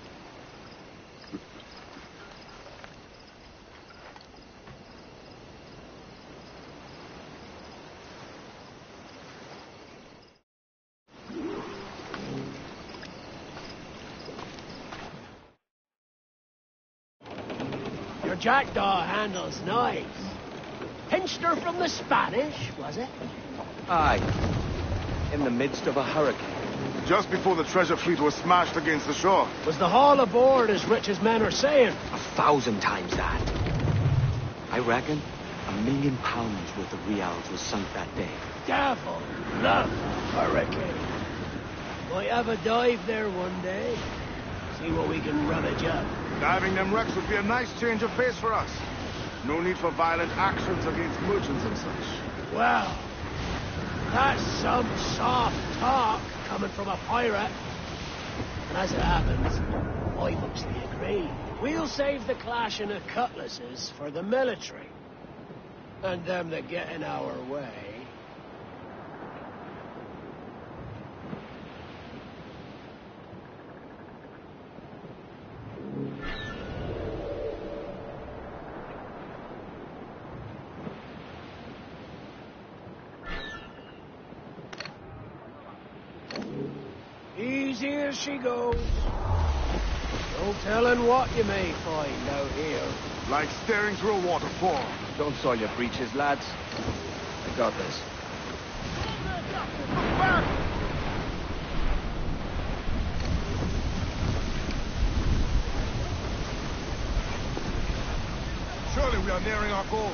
Your jackdaw handle's nice. Pinched her from the Spanish, was it? Aye. In the midst of a hurricane. Just before the treasure fleet was smashed against the shore. Was the haul aboard as rich as men are saying? A thousand times that. I reckon a million pounds worth of reals was sunk that day. Devil love hurricane. Might have a dive there one day. See what we can rummage up. Diving them wrecks would be a nice change of pace for us. No need for violent actions against merchants and such. Well, that's some soft talk coming from a pirate. And as it happens, I mostly agree. We'll save the clashing of cutlasses for the military. And them that get in our way. as she goes. No telling what you may find out here. Like staring through a waterfall. Don't soil your breeches, lads. I got this. Look back! Surely we are nearing our goal.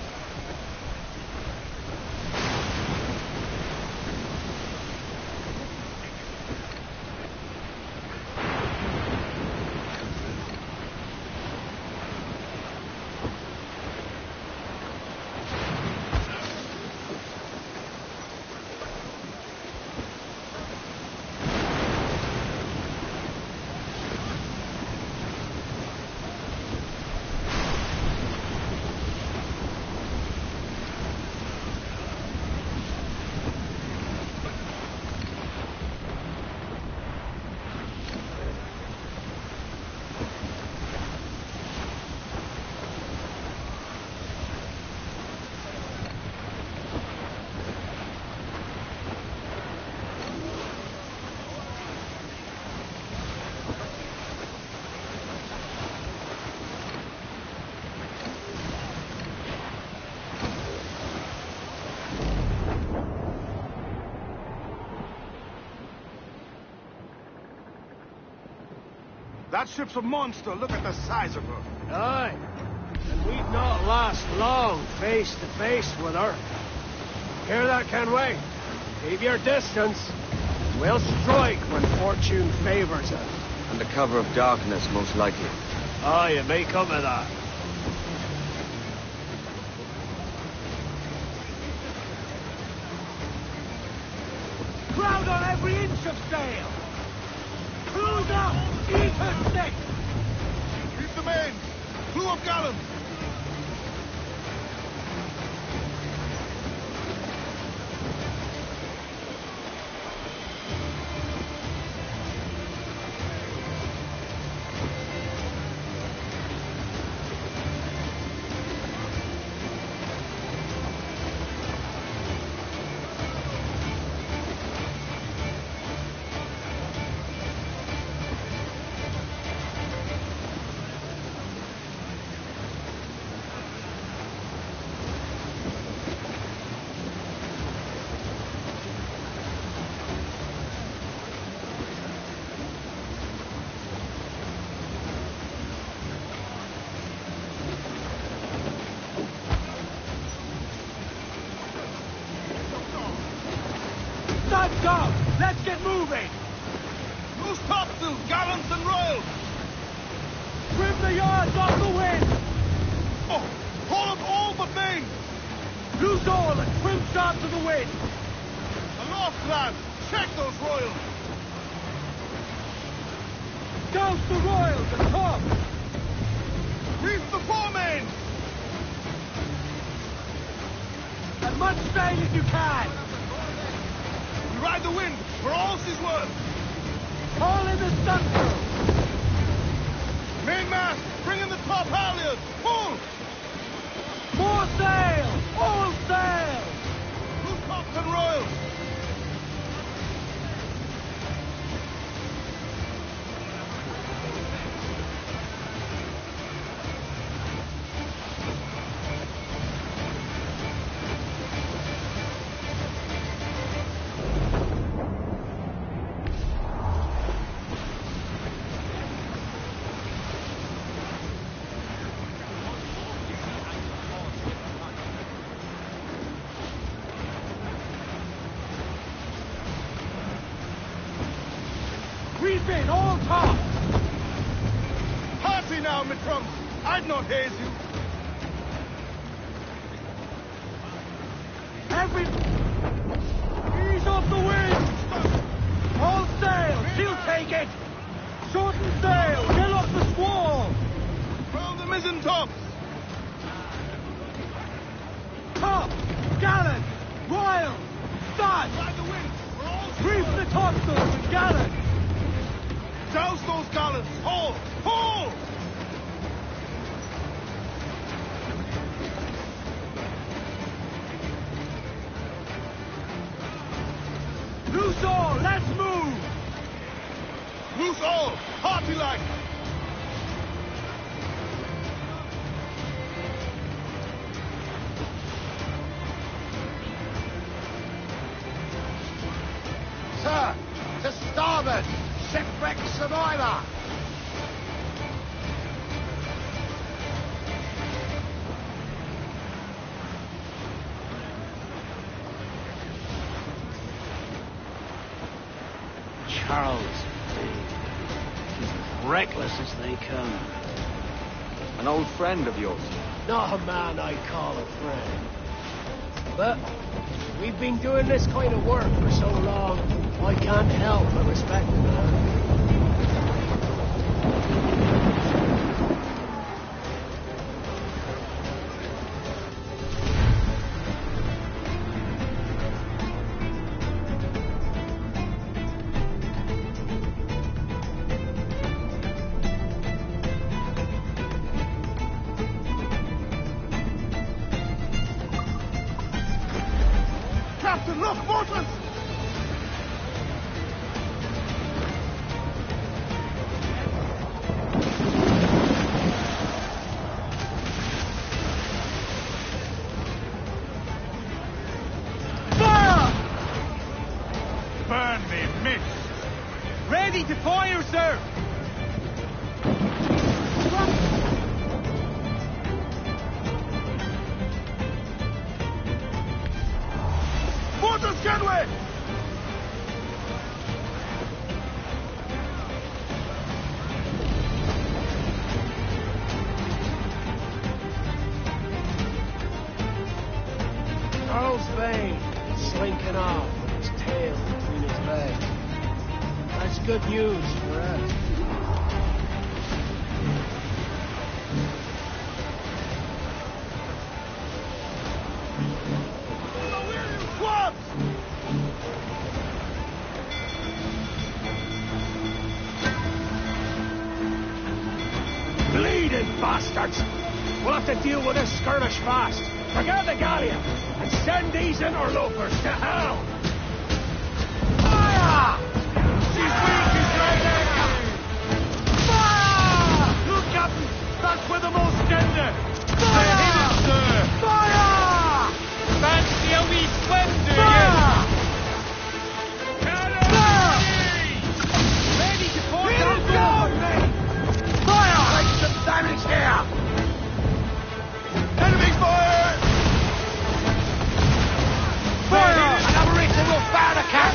That ship's a monster. Look at the size of her. Aye. And we'd not last long face to face with her. Hear that, Kenway? Keep your distance. We'll strike when fortune favors us. Under cover of darkness, most likely. Aye, it may come to that. Crowd on every inch of sail! Cruise up! Eat her stick! Reef the main! Crew of gallants! Let's go! Let's get moving! Loose topsails, gallants and royals! Trim the yards off the wind! Oh, haul up all but main! Loose all and trim sharp to the wind! Aloft, lads! Check those royals! Douse the royals and top! Reef the foremain! As much sail as you can! Ride the wind, for all she's worth! Haul in the stunsail! Mainmast, bring in the top halyards! Pull! More sail! All sail! Loose tops and royals! Reef in, all top! Hearty now, me trumps! I'd not haze you! Every... Ease off the wind! All sail! She'll take it! Shorten sail! Get off the squall! Round the mizzen tops! Top! Gallant! Royal! Start! Ride the wind! We're all... Reef the topsails and gallant! Douse those gallants! Haul! Haul! Loose all! Let's move! go! Party like! Sir, to starboard! Shipwreck survivor! Charles, he's as reckless as they come. An old friend of yours? Not a man I'd call a friend. But we've been doing this kind of work for so long, I can't help but respect the man. Captain, look, boatman! Fire! Burn me, miss! Ready to fire, sir! Mortars, Kenway! Charles Vane slinking off with his tail between his legs. That's good news for us. Bleeding bastards! We'll have to deal with this skirmish fast. Forget the galleon and send these interlopers to hell! Fire! She's weak as right anchor! Fire! Look, Captain! That's where the most tender! Fire! Hit it, sir! Fire! Fancy a wee swim, do Fire! Ready to pour Hit down it down, mate! Fire! Take some damage here! Enemy fire! Fire! Another reason will fire the cat!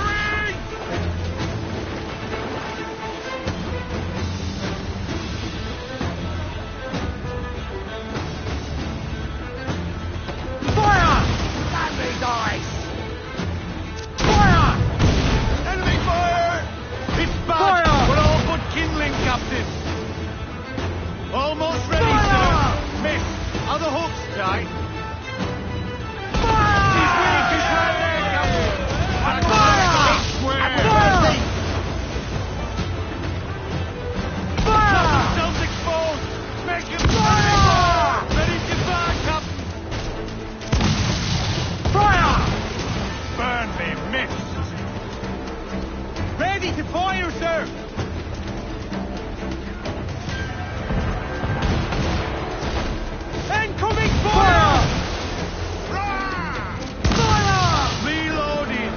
Fire! Stand these eyes! Fire! Enemy fire! It's bad! Fire! We're all but kindling, Captain! Almost ready, Fire! sir! Miss! Are the hooks tight? Fire! He's weak, he's right there, Captain! And fire! Square! And fire! Fire! Self exposed! Make him Fire! ready to fire, Captain! Fire! Burn me, miss! Ready to fire, sir! Incoming fire! Fire! Reloading!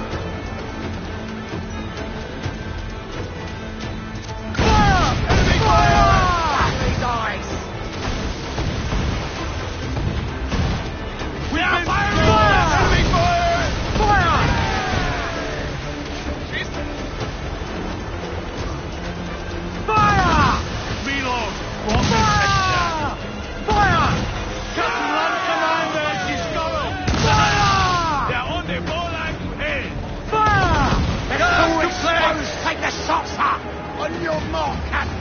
Fire! Enemy fire! Stand these eyes! We are firing! Fire! Enemy fire! Fire! Fire! Reload! One Fire! Fire! Captain Land Commander, she's going! Fire! They're on the ball and head! Fire! The door exposed! Take the shots, sir! On your mark, Captain!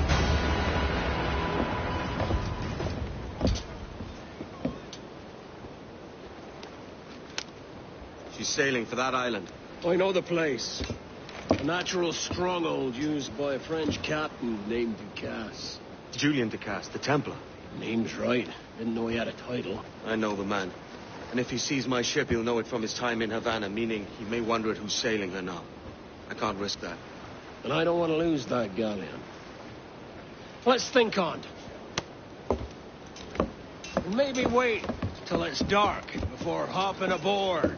She's sailing for that island. I know the place. A natural stronghold used by a French captain named Ducasse. Julian Ducasse, the Templar. Name's right. Didn't know he had a title. I know the man. And if he sees my ship, he'll know it from his time in Havana, meaning he may wonder at who's sailing her now. I can't risk that. And I don't want to lose that galleon. Let's think on it. And maybe wait till it's dark before hopping aboard.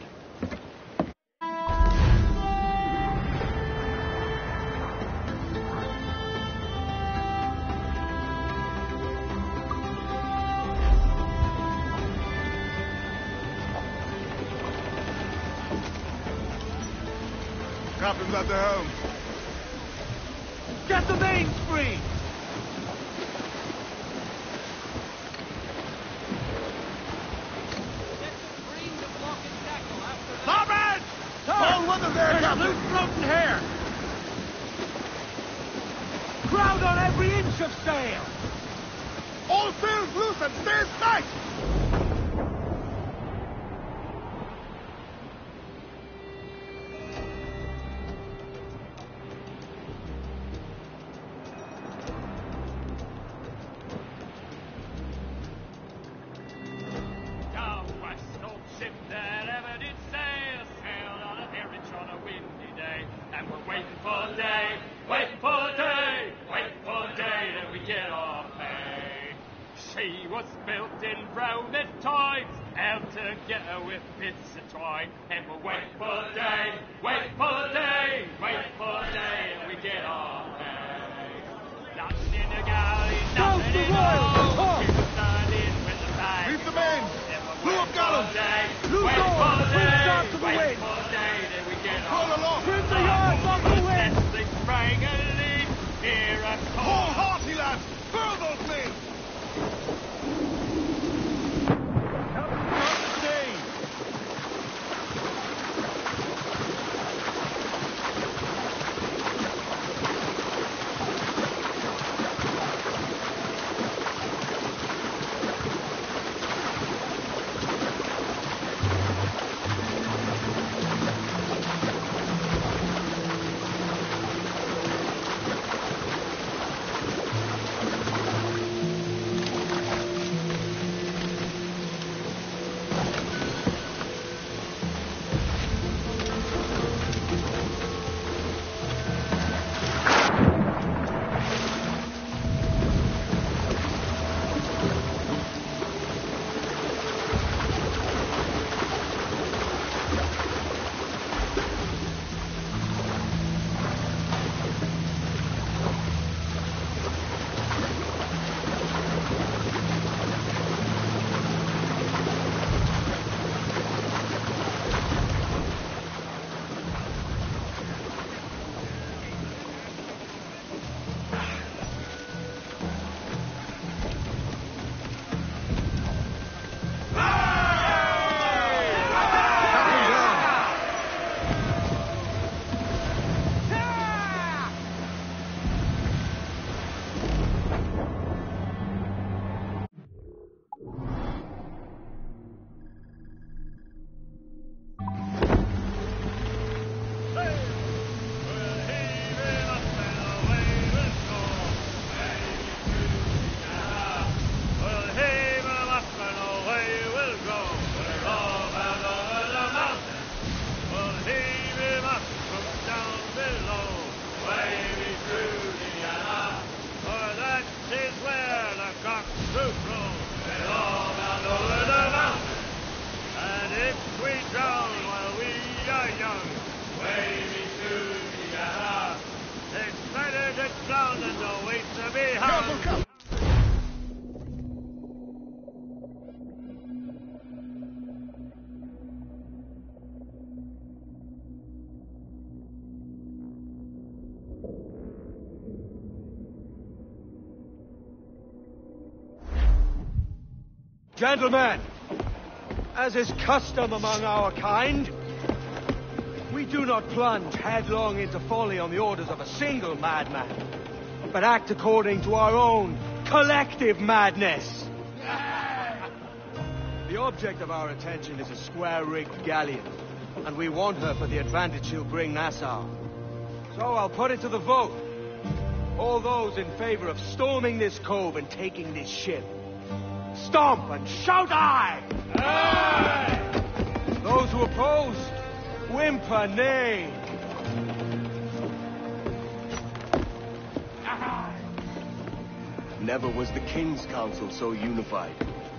Captain's at the helm. Get the mains free! Starboard! All weather there, Captain! Loose floating hair! Crowd on every inch of sail! All sails loose and stay tight! She was built in rounded times, out together with bits of twine. And we'll wait for the day, wait for the day, wait for the day, and we get our pay. Nothing in the galley, nothing in the hole. We will stand in with the bag. Reef the men! Blew up gallows! Loose oars! Bring start to the wait wind! for the day, then we get Pull our along! Trim the yards off the wind! Let's sprang a lead, here a Hold hearty, lads! Furl those men! Gentlemen, as is custom among our kind, we do not plunge headlong into folly on the orders of a single madman, but act according to our own collective madness. The object of our attention is a square-rigged galleon, and we want her for the advantage she'll bring Nassau. So I'll put it to the vote. All those in favor of storming this cove and taking this ship, stomp and shout aye! Aye! Those who oppose, whimper nay. Never was the King's Council so unified.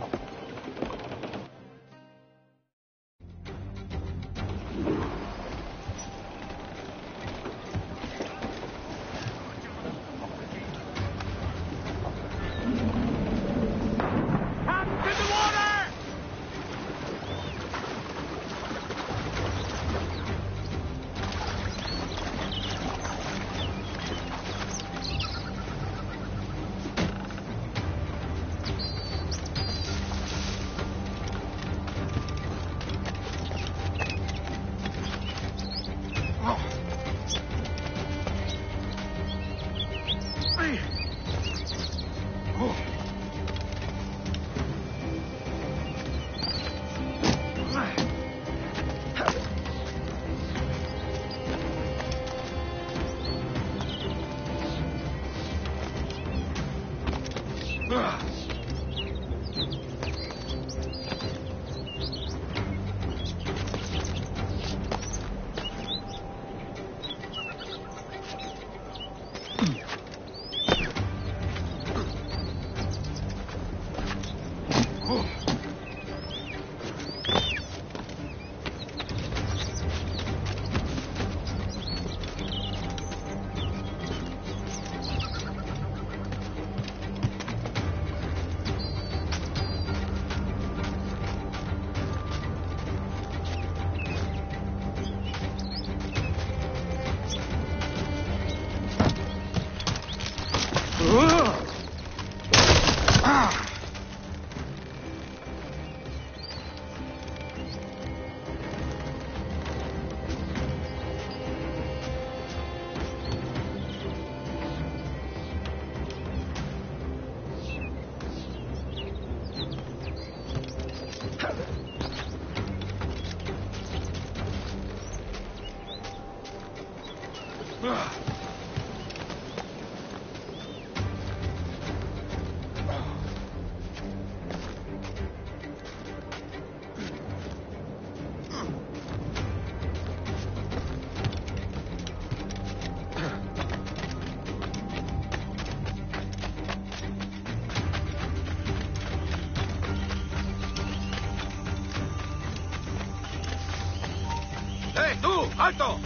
¡Alto!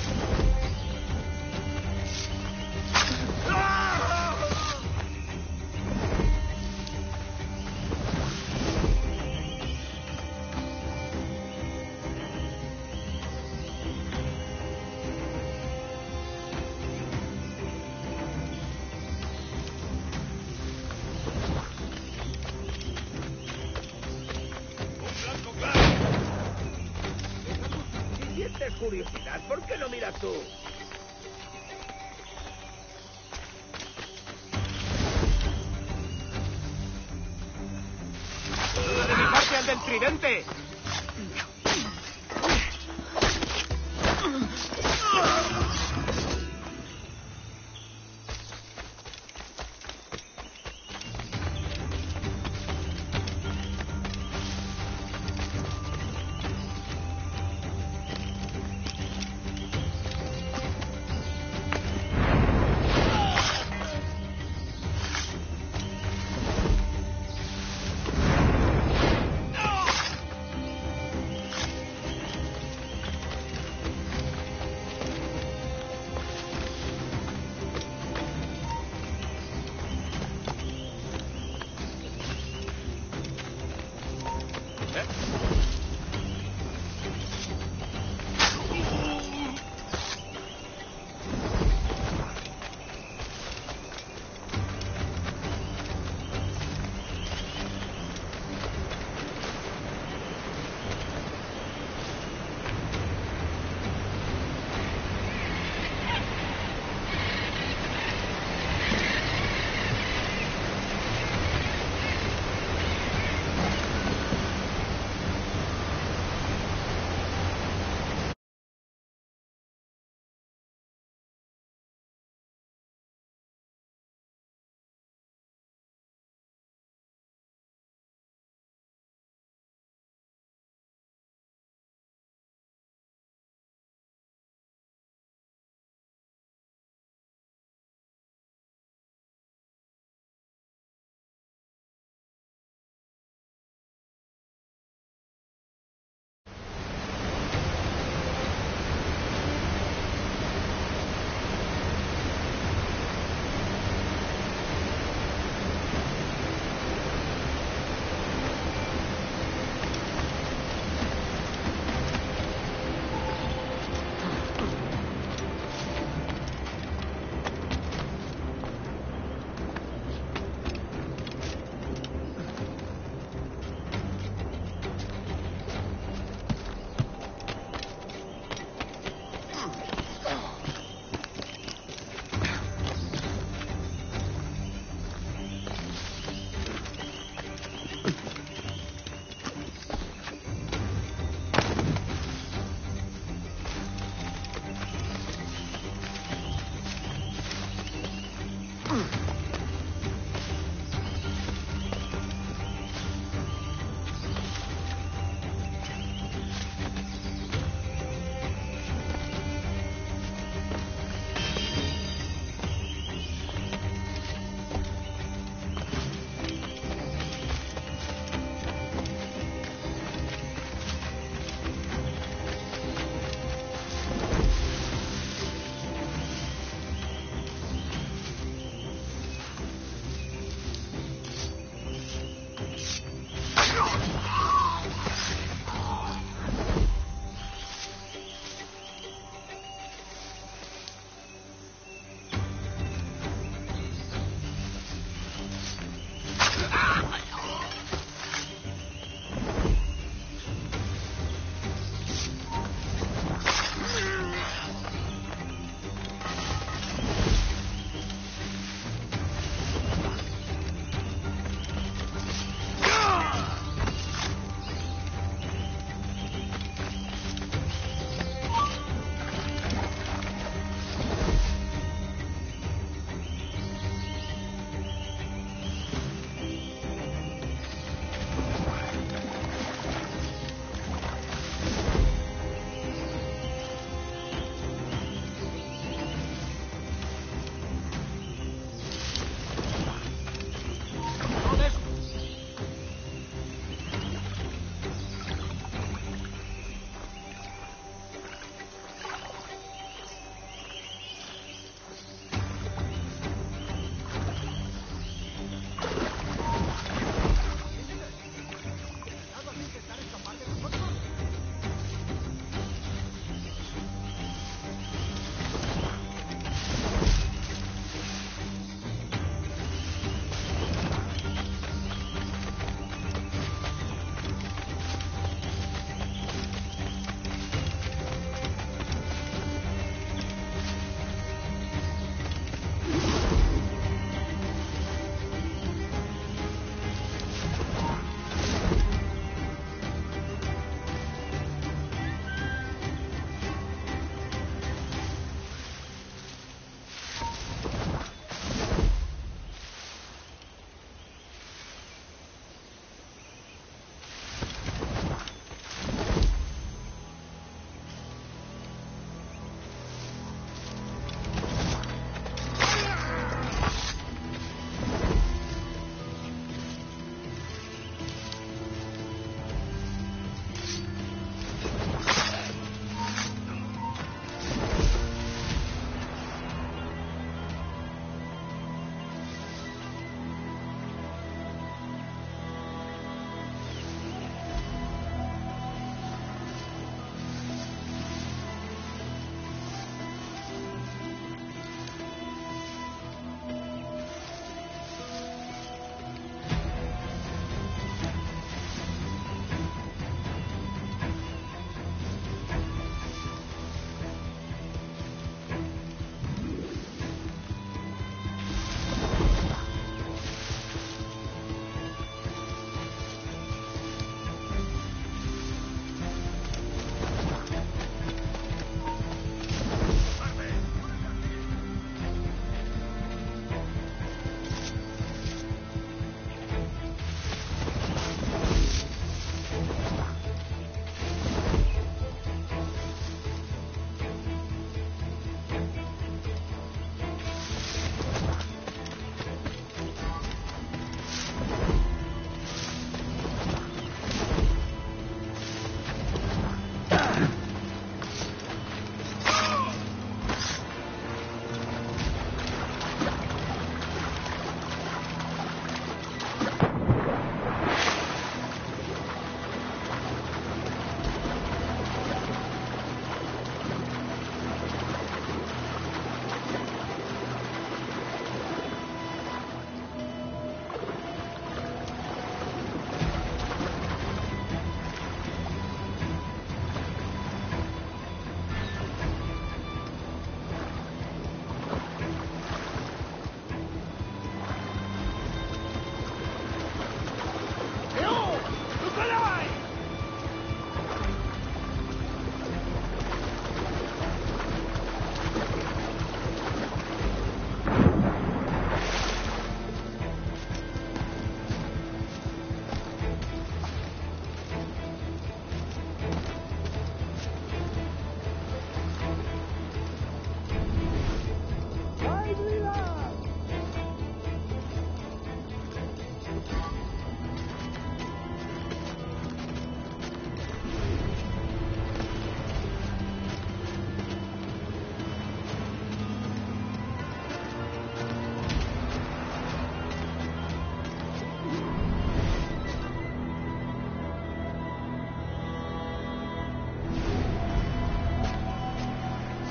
Curiosidad, ¿por qué no miras tú? ¡De mi parte al del tridente!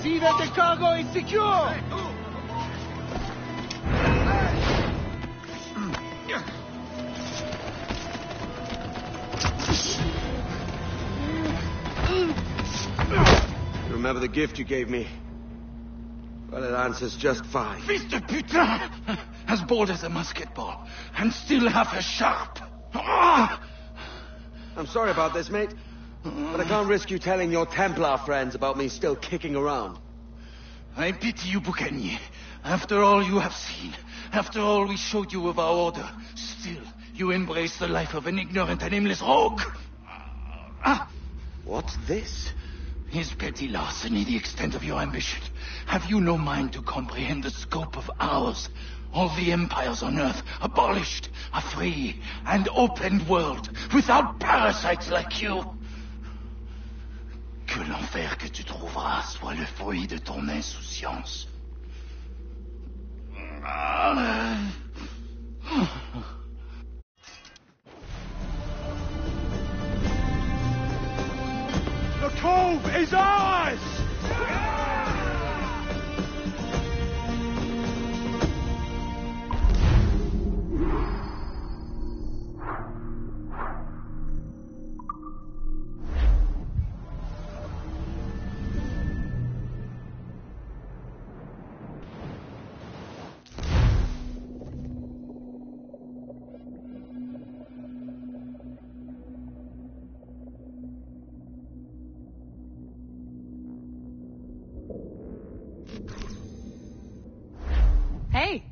See that the cargo is secure! Remember the gift you gave me? Well, it answers just fine. Fils de putain! As bold as a musket ball, and still half as sharp. Ah! I'm sorry about this, mate. But I can't risk you telling your Templar friends about me still kicking around. I pity you, Boucanier. After all you have seen, after all we showed you of our order, still you embrace the life of an ignorant and aimless rogue. Ah! What's this? Is petty larceny the extent of your ambition? Have you no mind to comprehend the scope of ours? All the empires on Earth abolished, a free and open world, without parasites like you. Que l'enfer que tu trouveras soit le fruit de ton insouciance. The cove is ours! Hey.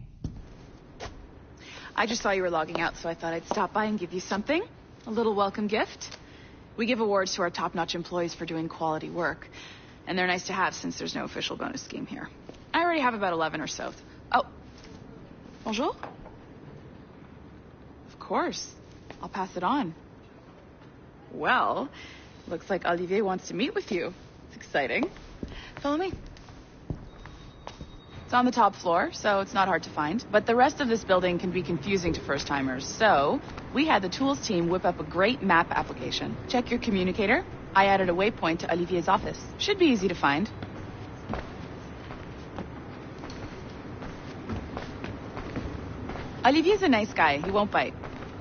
I just saw you were logging out, so I thought I'd stop by and give you something. A little welcome gift. We give awards to our top-notch employees for doing quality work. And they're nice to have since there's no official bonus scheme here. I already have about eleven or so. Oh. Bonjour? Of course. I'll pass it on. Well, looks like Olivier wants to meet with you. It's exciting. Follow me. It's on the top floor, so it's not hard to find. But the rest of this building can be confusing to first-timers. So we had the tools team whip up a great map application. Check your communicator. I added a waypoint to Olivier's office. Should be easy to find. Olivier's a nice guy. He won't bite.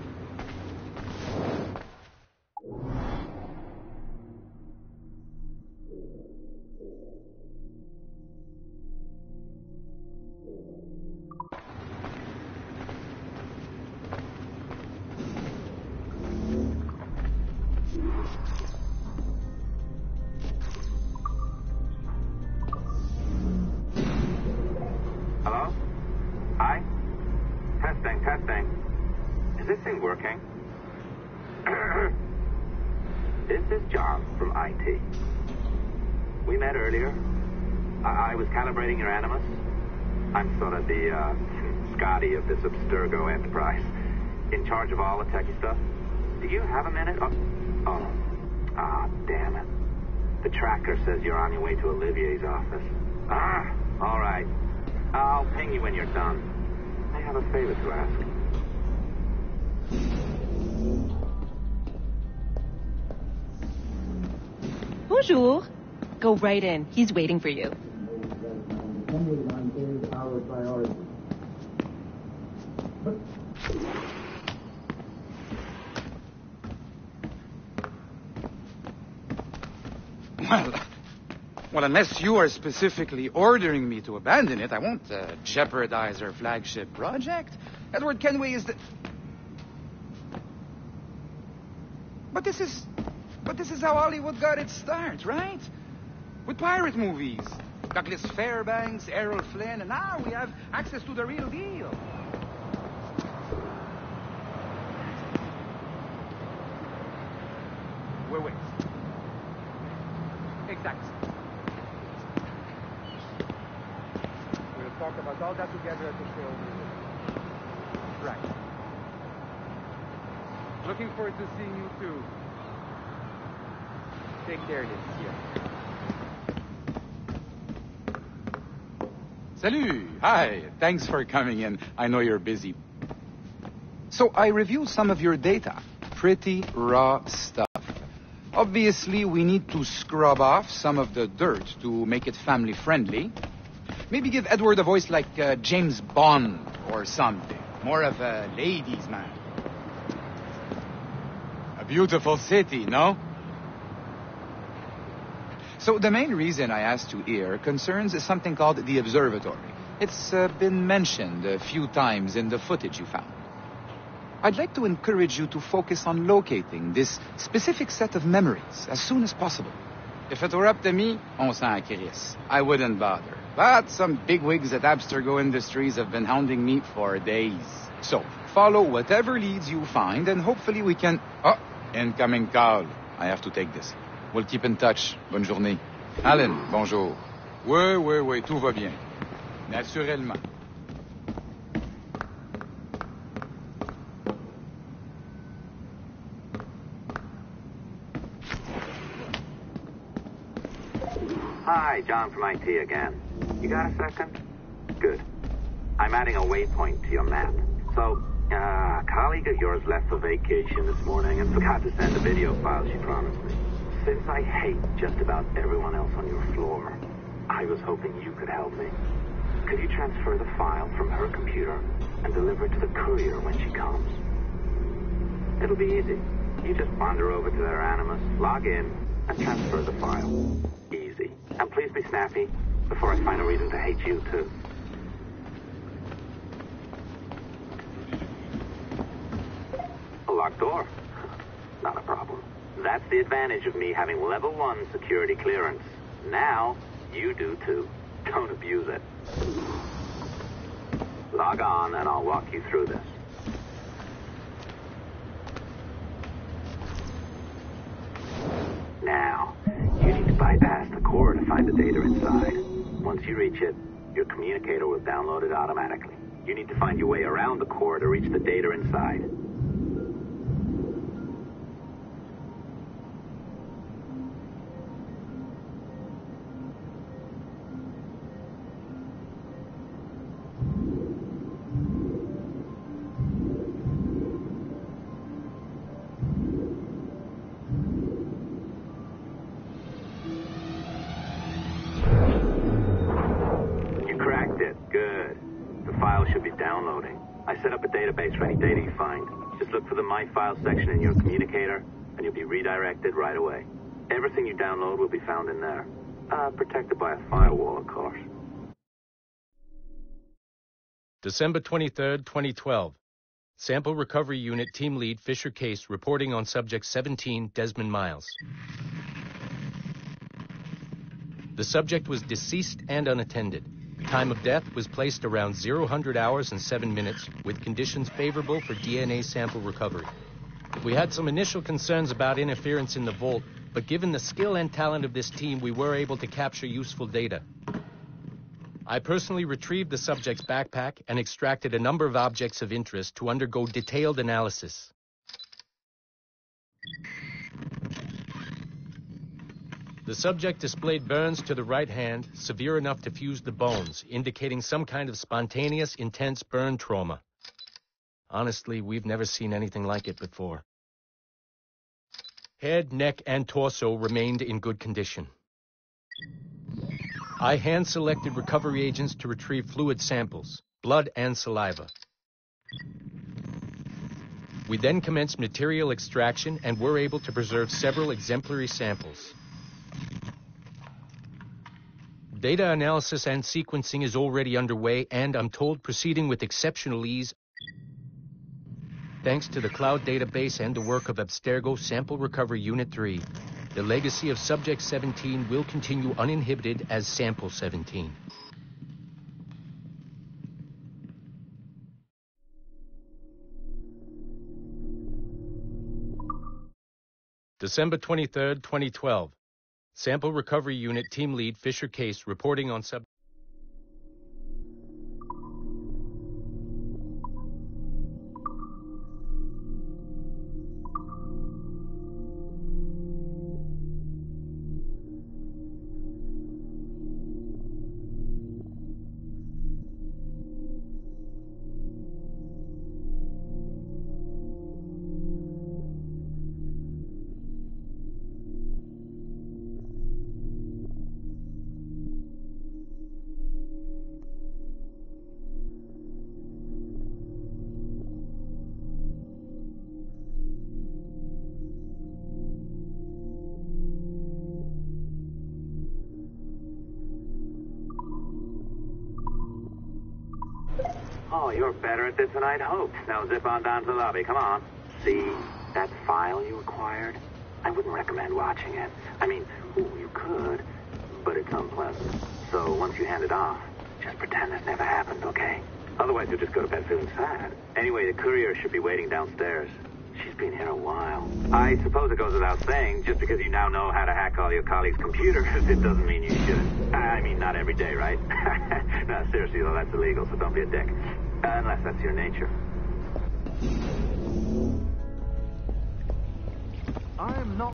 Hello? Hi? Testing, testing. Is this thing working? This is John from I T. We met earlier. I, I was calibrating your Animus. I'm sort of the, uh, Scotty of this Abstergo enterprise. In charge of all the techie stuff. Do you have a minute? Oh, oh. Ah, damn it. The tracker says you're on your way to Olivier's office. Ah, all right. I'll ping you when you're done. I have a favor to ask. Bonjour. Go right in. He's waiting for you. Well, well, unless you are specifically ordering me to abandon it, I won't uh, jeopardize our flagship project. Edward Kenway is the... But this is... But this is how Hollywood got its start, right? With pirate movies. Douglas Fairbanks, Errol Flynn, and now we have access to the real deal. Wait, wait. Exactly. We'll talk about all that together at the show. Right. Looking forward to seeing you too. Take care, Liz. Salut! Hi! Thanks for coming in. I know you're busy. So I reviewed some of your data. Pretty raw stuff. Obviously, we need to scrub off some of the dirt to make it family-friendly. Maybe give Edward a voice like uh, James Bond or something. More of a ladies' man. A beautiful city, no? So the main reason I asked you here concerns something called the observatory. It's uh, been mentioned a few times in the footage you found. I'd like to encourage you to focus on locating this specific set of memories as soon as possible. If it were up to me, on s'en crisse. I wouldn't bother. But some bigwigs at Abstergo Industries have been hounding me for days. So, follow whatever leads you find, and hopefully we can... Oh, incoming call. I have to take this. We'll keep in touch. Bonne journée. Alan, bonjour. Oui, oui, oui, tout va bien. Naturellement. Hi, John from I T again. You got a second? Good. I'm adding a waypoint to your map. So, uh, a colleague of yours left for vacation this morning and forgot to send the video file she promised me. Since I hate just about everyone else on your floor, I was hoping you could help me. Could you transfer the file from her computer and deliver it to the courier when she comes? It'll be easy. You just wander over to their Animus, log in, and transfer the file. Easy. And please be snappy before I find a reason to hate you, too. A locked door? Not a problem. That's the advantage of me having level one security clearance. Now, you do, too. Don't abuse it. Log on, and I'll walk you through this. Now, you need to bypass the core to find the data inside. Once you reach it, your communicator will download it automatically. You need to find your way around the core to reach the data inside. Database for any data you find. Just look for the My Files section in your communicator, and you'll be redirected right away. Everything you download will be found in there. Uh, protected by a firewall, of course. December twenty-third, twenty twelve. Sample Recovery Unit Team Lead Fisher Case reporting on Subject seventeen, Desmond Miles. The subject was deceased and unattended. Time of death was placed around zero hundred hours and seven minutes, with conditions favorable for D N A sample recovery. We had some initial concerns about interference in the vault, but given the skill and talent of this team, we were able to capture useful data. I personally retrieved the subject's backpack and extracted a number of objects of interest to undergo detailed analysis. The subject displayed burns to the right hand, severe enough to fuse the bones, indicating some kind of spontaneous, intense burn trauma. Honestly, we've never seen anything like it before. Head, neck, and torso remained in good condition. I hand-selected recovery agents to retrieve fluid samples, blood and saliva. We then commenced material extraction and were able to preserve several exemplary samples. Data analysis and sequencing is already underway, and I'm told proceeding with exceptional ease. Thanks to the cloud database and the work of Abstergo Sample Recovery Unit three, the legacy of Subject seventeen will continue uninhibited as Sample seventeen. December twenty-third, twenty twelve. Sample Recovery Unit Team Lead Fisher Case reporting on sub... Oh, you're better at this than I'd hoped. Now zip on down to the lobby. Come on. See that file you acquired? I wouldn't recommend watching it. I mean, ooh, you could, but it's unpleasant. So once you hand it off, just pretend this never happened, okay? Otherwise, you'll just go to bed feeling sad. Anyway, the courier should be waiting downstairs. She's been here a while. I suppose it goes without saying, just because you now know how to hack all your colleagues' computers, it doesn't mean you shouldn't. I mean, not every day, right? No, seriously, though, that's illegal, so don't be a dick. Uh, unless that's your nature. I am not